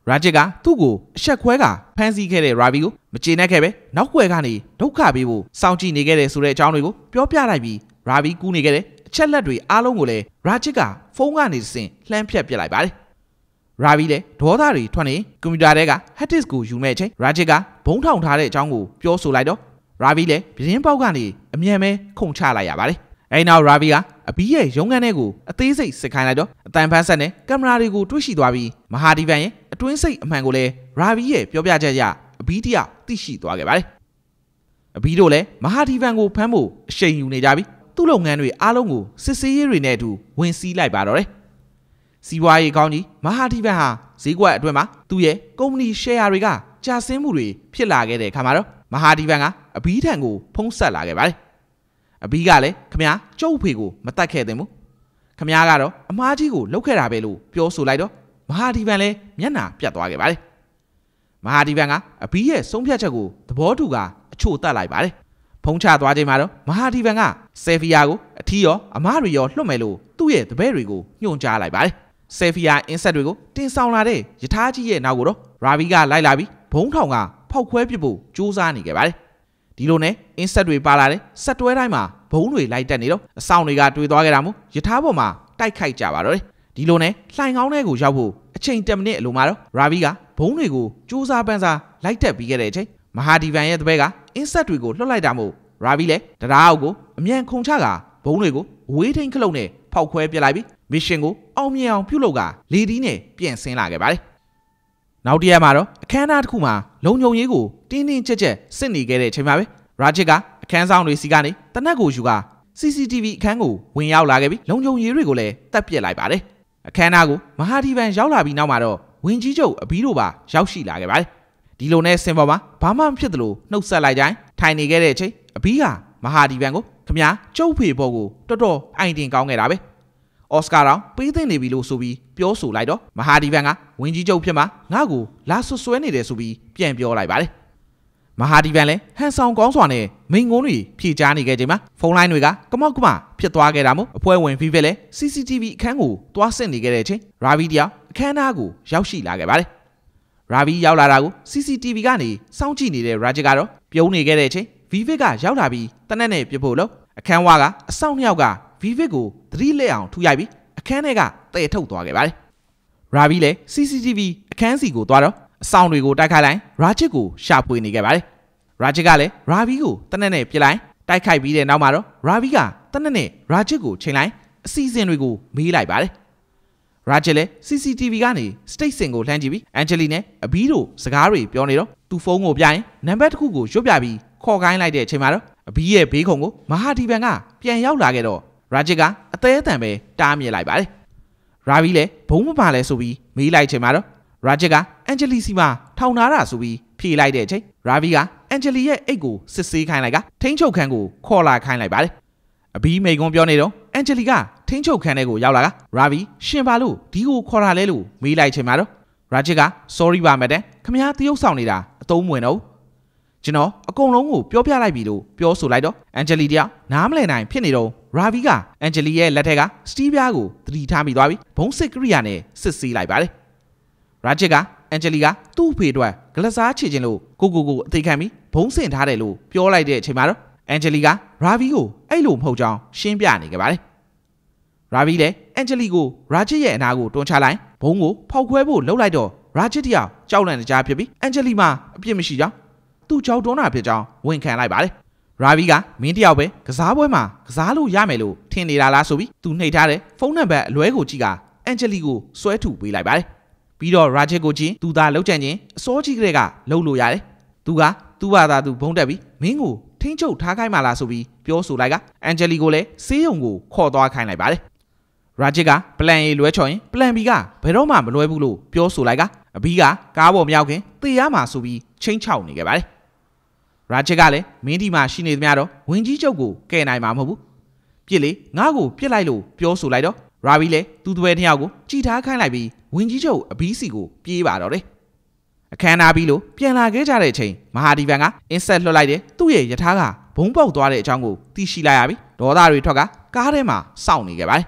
ရာဂျစ်ကသူ့ကိုအဆက်ခွဲကဖမ်းဆီးခဲ့တဲ့ရာဗီကိုမကျေနပ်ခဲ့ပဲနောက်ွယ်ကနေဒုက္ခပေးဖို့စောင့်ကြည့်နေခဲ့တဲ့ဆိုတဲ့အကြောင်းတွေကိုပြောပြလိုက်ပြီးရာဗီကူးနေခဲ့တဲ့အချက်လက်တွေအားလုံးကိုလည်းရာဂျစ်ကဖုန်းကနေစင်လှမ်းဖြတ်ပစ်လိုက်ပါတယ်ရာဗီလည်းဒေါသတွေထွက်နေကွန်ပျူတာထဲက hard disk ကိုယူမဲ့အချိန်ရာဂျစ်ကဘုံထောင်ထားတဲ့အကြောင်းကိုပြောဆိုလိုက်တော့ရာဗီလည်းပြင်းပေါက်ကနေအမြန်ပဲခုန်ချလိုက်ရပါတယ်အဲနောက်ရာဗီကအဘီရဲ့ရုံးခန်းထဲကိုအသေးစိတ်စစ်ခိုင်းလိုက်တော့အတန်ဖန်းဆက်နဲ့ကင်မရာတွေကိုတွေ့ရှိသွားပြီးမဟာဒီဗန်ရဲ့အတွင်းစိတ်အမှန်ကိုလည်းရာဗီရဲ့ပြောပြချက်အရအဘီတယောက်သိရှိသွားခဲ့ပါတယ်အဘီတို့လည်းမဟာဒီဗန်ကိုဖမ်းဖို့အရှိန်ယူနေကြပြီးသူ့လုပ်ငန်းတွေအားလုံးကိုစစ်ဆေးရေးတွေနဲ့အတူဝင်စီးလိုက်ပါတော့တယ်စီးပွားရေးကောင်းကြီးမဟာဒီဗန်ဟာဈေးကွက်အတွင်းမှာသူ့ရဲ့ကုမ္ပဏီရှယ်ယာတွေကကြာဆင်းမှုတွေဖြစ်လာခဲ့တဲ့အခါမှာတော့မဟာဒီဗန်ကအဘီထံကိုဖုံးဆက်လာခဲ့ပါတယ်အဘီကလည်းခမည်းကျုပ်ဖေကိုမတတ်ခဲ့သင့်ဘူးခမည်းကတော့အမားကြီးကိုလှုပ်ခဲ့တာပဲလို့ပြောဆိုလိုက်တော့မဟာဒီဗန်လည်းမျက်နှာပြတ်သွားခဲ့ပါတယ်မဟာဒီဗန်ကအဘီရဲ့ဆုံးဖြတ်ချက်ကိုသဘောတူကအချို့တတ်လိုက်ပါတယ်ဖုံးချသွားချိန်မှာတော့မဟာဒီဗန်ကဆယ်ဖီယာကိုအထီးရောအမားတွေရောလွှတ်မယ်လို့သူ့ရဲ့တပည့်တွေကိုညွှန်ကြားလိုက်ပါတယ်ဆယ်ဖီယာအင်းဆက်တွေကိုတင်ဆောင်လာတဲ့ယထာကြီးရဲ့နောက်ကိုတော့ရာဗီကလိုက်လာပြီးဘုံထောင်ကဖောက်ခွဲပစ်ဖို့ကြိုးစားနေခဲ့ပါတယ်ဒီလိုနဲ့အင်းဆက်တွေပါလာတဲ့ဆက်တွဲတိုင်းမှာဘုံတွေလိုက်တက်နေတော့အဆောင်တွေကတွေ့သွားခဲ့တာမို့ယထာပေါ်မှာတိုက်ခိုက်ကြပါတော့တယ်ဒီလိုနဲ့လှိုင်ကောင်းထဲကိုရောက်ဖို့အချိန်tenမိနစ်အလိုမှာတော့ရာဗီကဘုံတွေကိုကြိုးစားပန်းစားလိုက်တက်ပြီးခဲ့တဲ့အချိန်မဟာဒီဗန်ရဲ့တပည့်ကအင်းဆက်တွေကိုလွှတ်လိုက်တာမို့ရာဗီလည်းတရားအောက်ကိုအမြန်ခုန်ချကဘုံတွေကိုဝေးထိန်ခလုတ်နဲ့ဖောက်ခွဲပစ်လိုက်ပြီးမစ်ရှင်ကိုအောင်မြင်အောင်ပြုလုပ်ကလေဒီနဲ့ပြင်ဆင်လာခဲ့ပါတယ်နောက်တစ်ရက်မှာတော့အခမ်းအနားတစ်ခုမှာလုံခြုံရေးကိုတင်းတင်းကြပ်ကြပ်စစ်နေခဲ့တဲ့အချိန်မှာပဲရာဂျစ်ကအခန်းဆောင်တွေစီကနေတနက်ကိုယူက စီ စီ တီ ဗီ အခန်းကိုဝင်ရောက်လာခဲ့ပြီးလုံခြုံရေးတွေကိုလည်းတပ်ပစ်လိုက်ပါတယ်အခမ်းအနားကိုမဟာဒီဗန်ရောက်လာပြီးနောက်မှာတော့ဝင်ကြီးချုပ်အဘီတို့ပါရောက်ရှိလာခဲ့ပါတယ်ဒီလိုနဲ့စင်ပေါ်မှာဘာမှမဖြစ်သလိုနှုတ်ဆက်လိုက်ကြိုင်းထိုင်နေခဲ့တဲ့အချိန်အဘီကမဟာဒီဗန်ကိုခမည်းကျုပ်ဖေပေါ်ကိုတော်တော်အိုင်တင်ကောင်းခဲ့တာပဲအော်စကာတောင်ပေးသိမ့်နေပြီလို့ဆိုပြီးပြောဆိုလိုက်တော့မဟာဒီဗန်ကဝင်ကြီးချုပ်ဖြစ်မှာငါ့ကိုလာဆွဆွဲနေတယ်ဆိုပြီးပြန်ပြောလိုက်ပါတယ်မဟာဒီဗန်လည်းဟန်ဆောင်ကောင်းစွာနဲ့မိန်ကုန်းတွေဖြည့်ချနေခဲ့ချိန်မှာဖုန်းလိုင်းတွေကကမောက်ကမဖြစ်သွားခဲ့တာမို့အဖွဲ့ဝင်ဖီဖက်လည်း စီ စီ တီ ဗီ အခန်းကိုတွားစစ်နေခဲ့တဲ့အချိန်ရာဗီတယောက်အခန်းသားကိုရောက်ရှိလာခဲ့ပါတယ်ရာဗီရောက်လာတာကို စီ စီ တီ ဗီ ကနေစောင့်ကြည့်နေတဲ့ရာဂျစ်ကတော့ပြုံးနေခဲ့တဲ့အချိန်ဗီဗစ်ကရောက်လာပြီးတနက်နဲ့ပြဖို့လို့အခန်းဝါကအဆောင်နှစ်ယောက်ကဗီဗစ်ကိုသတိလက်အောင်ထူရိုက်ပြီးအခန်းထဲကတည့်ထုတ်သွားခဲ့ပါတယ်ရာဗီလည်း စီ စီ တီ ဗီ အခန်းစီကိုသွားတော့အဆောင်တွေကိုတိုက်ခိုက်လိုက်ရာဂျစ်ကိုရှာဖွေနေခဲ့ပါတယ်ရာဂျစ်ကလည်းရာဗီကိုတနက်နဲ့ပြစ်လိုက်တိုက်ခိုက်ပြီးတဲ့နောက်မှာတော့ရာဗီကတနက်နဲ့ရာဂျစ်ကိုချိန်လိုက်အစီအစဉ်တွေကိုမေးလိုက်ပါတယ်ရာဂျစ်လည်း စီ စီ တီ ဗီ ကနေစတိတ်စင်ကိုလှမ်းကြည့်ပြီးအန်ဂျလီနဲ့အဘီတို့စကားတွေပြောနေတော့သူ့ဖုန်းကိုပြရင်နံပါတ်တစ်ခုကိုရွတ်ပြပြီးခေါ်ခိုင်းလိုက်တဲ့အချိန်မှာတော့အဘီရဲ့ဘေးခုံကိုမဟာဒီဗန်ကပြန်ရောက်လာခဲ့တော့ရာဂျစ်ကအသေးအတန်ပဲတားမြစ်လိုက်ပါတယ်ရာဗီလည်းဘုံမပါလဲဆိုပြီးမေးလိုက်ချိန်မှာတော့ရာဂျစ်ကအန်ဂျလီစီမှာထောင်ထားတာဆိုပြီးဖြေလိုက်တဲ့အချိန်ရာဗီကအန်ဂျလီရဲ့အိတ်ကိုစစ်ဆေးခိုင်းလိုက်ကထိန်းချုပ်ခန်းကိုခေါ်လာခိုင်းလိုက်ပါတယ်အဘီမိန်ကွန်းပြောနေတော့အန်ဂျလီကထိန်းချုပ်ခန်းထဲကိုရောက်လာကရာဗီရှင်ပါလို့ဒီကိုခေါ်တာလဲလို့မေးလိုက်ချိန်မှာတော့ရာဂျစ်က sorry ပါမက်တန်ခမည်းတရုပ်ဆောင်နေတာအသုံးမဝင်တော့ကျွန်တော်အကုန်လုံးကိုပြောပြလိုက်ပြီလို့ပြောဆိုလိုက်တော့အန်ဂျလီတယောက်နားမလည်နိုင်ဖြစ်နေတော့ရာဗီကအန်ဂျလီရဲ့လက်ထက်ကစတီးပြားကိုသတိထားမိသွားပြီးဘုံစစ်ကရိယာနဲ့စစ်ဆေးလိုက်ပါတယ်ရာဂျစ်ကအန်ဂျလီကသူ့ဖေအတွက်ဂလစားချေခြင်းလို့ကိုကိုကိုအသေးခံပြီးဘုံစင်ထားတယ်လို့ပြောလိုက်တဲ့အချိန်မှာတော့အန်ဂျလီကရာဗီကိုအဲ့လိုမဟုတ်ကြောင်းရှင်းပြနေကြပါတယ်ရာဗီလည်းအန်ဂျလီကိုရာဂျစ်ရဲ့အနာကိုတွန်းချလိုက်ဘုံကိုဖောက်ခွဲဖို့လှုပ်လိုက်တော့ရာဂျစ်တယောက်ကြောက်လန့်ကြဖြစ်ပြီးအန်ဂျလီမှာအပြစ်မရှိကြောင်းသူ့ကြောက်တွန်းတာဖြစ်ကြောင်းဝန်ခံလိုက်ပါတယ်ရာဗီကမင်းတယောက်ပဲကစားပွဲမှာကစားလို့ရမယ်လို့ထင်နေတာလားဆိုပြီးသူနှိပ်ထားတဲ့ဖုန်းနံပါတ်အလွဲကိုကြည့်ကအန်ဂျလီကိုဆွဲထုတ်ပေးလိုက်ပါတယ်ပြီးတော့ရာဂျစ်ကိုကြည့်သူသာလှုပ်ကြံခြင်းအစောကြီးကလေးကလှုပ်လို့ရတယ်သူကသူ့ဘာသာသူဘုံတက်ပြီးမင်းကိုထိန်းချုပ်ထားခိုင်းမှလားဆိုပြီးပြောဆိုလိုက်ကအန်ဂျလီကိုလည်းဆေးရုံကိုခေါ်သွားခိုင်းလိုက်ပါတယ်ရာဂျစ်ကပလန် A လွဲချော်ရင်ပလန် B ကဘယ်တော့မှမလွဲဘူးလို့ပြောဆိုလိုက်ကအဘီကကားပေါ်မရောက်ခင်သေရမှာဆိုပြီးချင်းချောက်နေခဲ့ပါတယ်ရာဂျစ်ကလည်းမင်းဒီမှာရှိနေသမျှတော့ဝင်ကြီးချုပ်ကိုကဲနိုင်မှာမဟုတ်ဘူးပြစ်လေငါ့ကိုပြစ်လိုက်လို့ပြောဆိုလိုက်တော့ရာဗီလည်းသူ့သွဲတစ်ယောက်ကိုကြည်ထားခိုင်းလိုက်ပြီးဝင်ကြီးချုပ်အဘီစီကိုပြေးပါတော့တယ်အခမ်းအနားပြီးလို့ပြန်လာခဲ့ကြတဲ့အချိန်မဟာဒီဗန်ကအင်းဆက်လွှတ်လိုက်တယ်သူ့ရဲ့ယထာကဘုံပေါက်သွားတဲ့အကြောင်းကိုသိရှိလိုက်ရပြီးဒေါသတွေထွက်ကကားထဲမှာစောင့်နေခဲ့ပါတယ်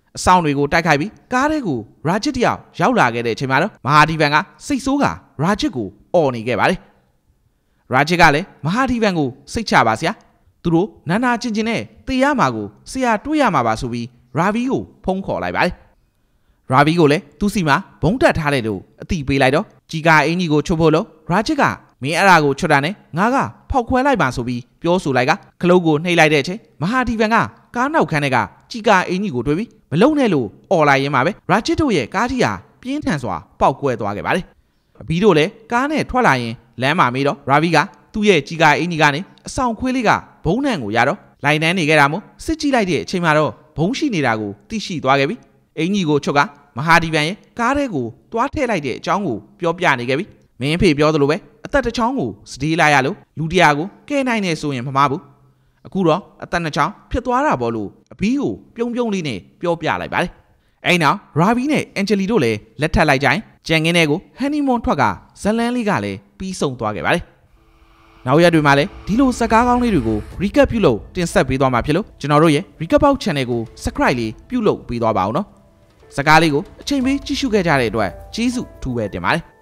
အဆောင်တွေကိုတိုက်ခိုက်ပြီးကားတွေကိုရာဂျစ်တယောက်ရောက်လာခဲ့တဲ့အချိန်မှာတော့မဟာဒီဗန်ကစိတ်ဆိုးကရာဂျစ်ကိုအော်နေခဲ့ပါတယ်ရာဂျစ်ကလည်းမဟာဒီဗန်ကိုစိတ်ချပါစရာသူတို့နာနာချင်းချင်းနဲ့တေးရမှာကိုဆရာတွေးရမှာပါဆိုပြီးရာဗီကိုဖုန်းခေါ်လိုက်ပါတယ်ရာဗီကိုလည်းသူ့စီမှာဘုံတက်ထားတယ်လို့အတိပေးလိုက်တော့ဂျီကာအင်ကြီးကိုချွတ်ဖို့လို့ရာဂျစ်ကမင်းအဲ့ဒါကိုချွတ်တာနဲ့ငါကဖောက်ခွဲလိုက်ပါဆိုပြီးပြောဆိုလိုက်ကခလုတ်ကိုနှိပ်လိုက်တဲ့အချိန်မဟာဒီဗန်ကကားနောက်ခန်းထဲကဂျီကာအင်ကြီးကိုတွေးပြီးမလုံနဲ့လို့អော်လိုက်ရင်းမှာပဲရာဂျစ်တို့ရဲ့ကားကြီးဟာပြင်းထန်စွာပောက်ကွဲသွားခဲ့ပါတယ်အဘီတို့လည်းကားနဲ့ထွက်လာရင်လမ်းမှာမေးတော့ရာဗီကသူ့ရဲ့ဂျီကာအင်ကြီးကနေအဆောင်ခွေးလေးကဘုံနံကိုရတော့လိုင်နန်းနေခဲ့တာမို့စစ်ကြည့်လိုက်တဲ့အချိန်မှာတော့ဘုံရှိနေတာကိုသိရှိသွားခဲ့ပြီအင်ကြီးကိုချွတ်ကမဟာဒီဗန်ရဲ့ကားထဲကိုတွားထည့်လိုက်တဲ့အကြောင်းကိုပြောပြနေခဲ့ပြီမင်းဖေပြောသလိုပဲအသက်တစ်ချောင်းကိုစတေးလိုက်ရလို့လူတရာကိုကဲနိုင်နေဆိုရင်မမှားဘူးအခုတော့အသက်နှစ်ချောင်းဖြစ်သွားတာပေါ့လို့အဘီကိုပြုံးပြုံးလေးနဲ့ပြောပြလိုက်ပါတယ်အဲ့နောက်ရာဗီနဲ့အန်ဂျယ်လီတို့လည်းလက်ထပ်လိုက်ကြရင်ကြံငင်းတဲ့ကိုဟန်နီမွန်ထွက်ကဇလန်းလေးကလည်းပြီးဆုံးသွားခဲ့ပါတယ်နောက်ရက်တွေမှာလည်းဒီလိုစကားကောင်းလေးတွေကို recap ပြုလုပ်တင်ဆက်ပေးသွားမှာဖြစ်လို့ကျွန်တော်တို့ရဲ့ recap box channel ကို subscribe လေးပြုလုပ်ပေးသွားပါဦးနော်စကားလေးကိုအချိန်ပေးကြည့်ရှုခဲ့ကြတဲ့အတွက်ကျေးဇူးထူးပဲတင်ပါတယ်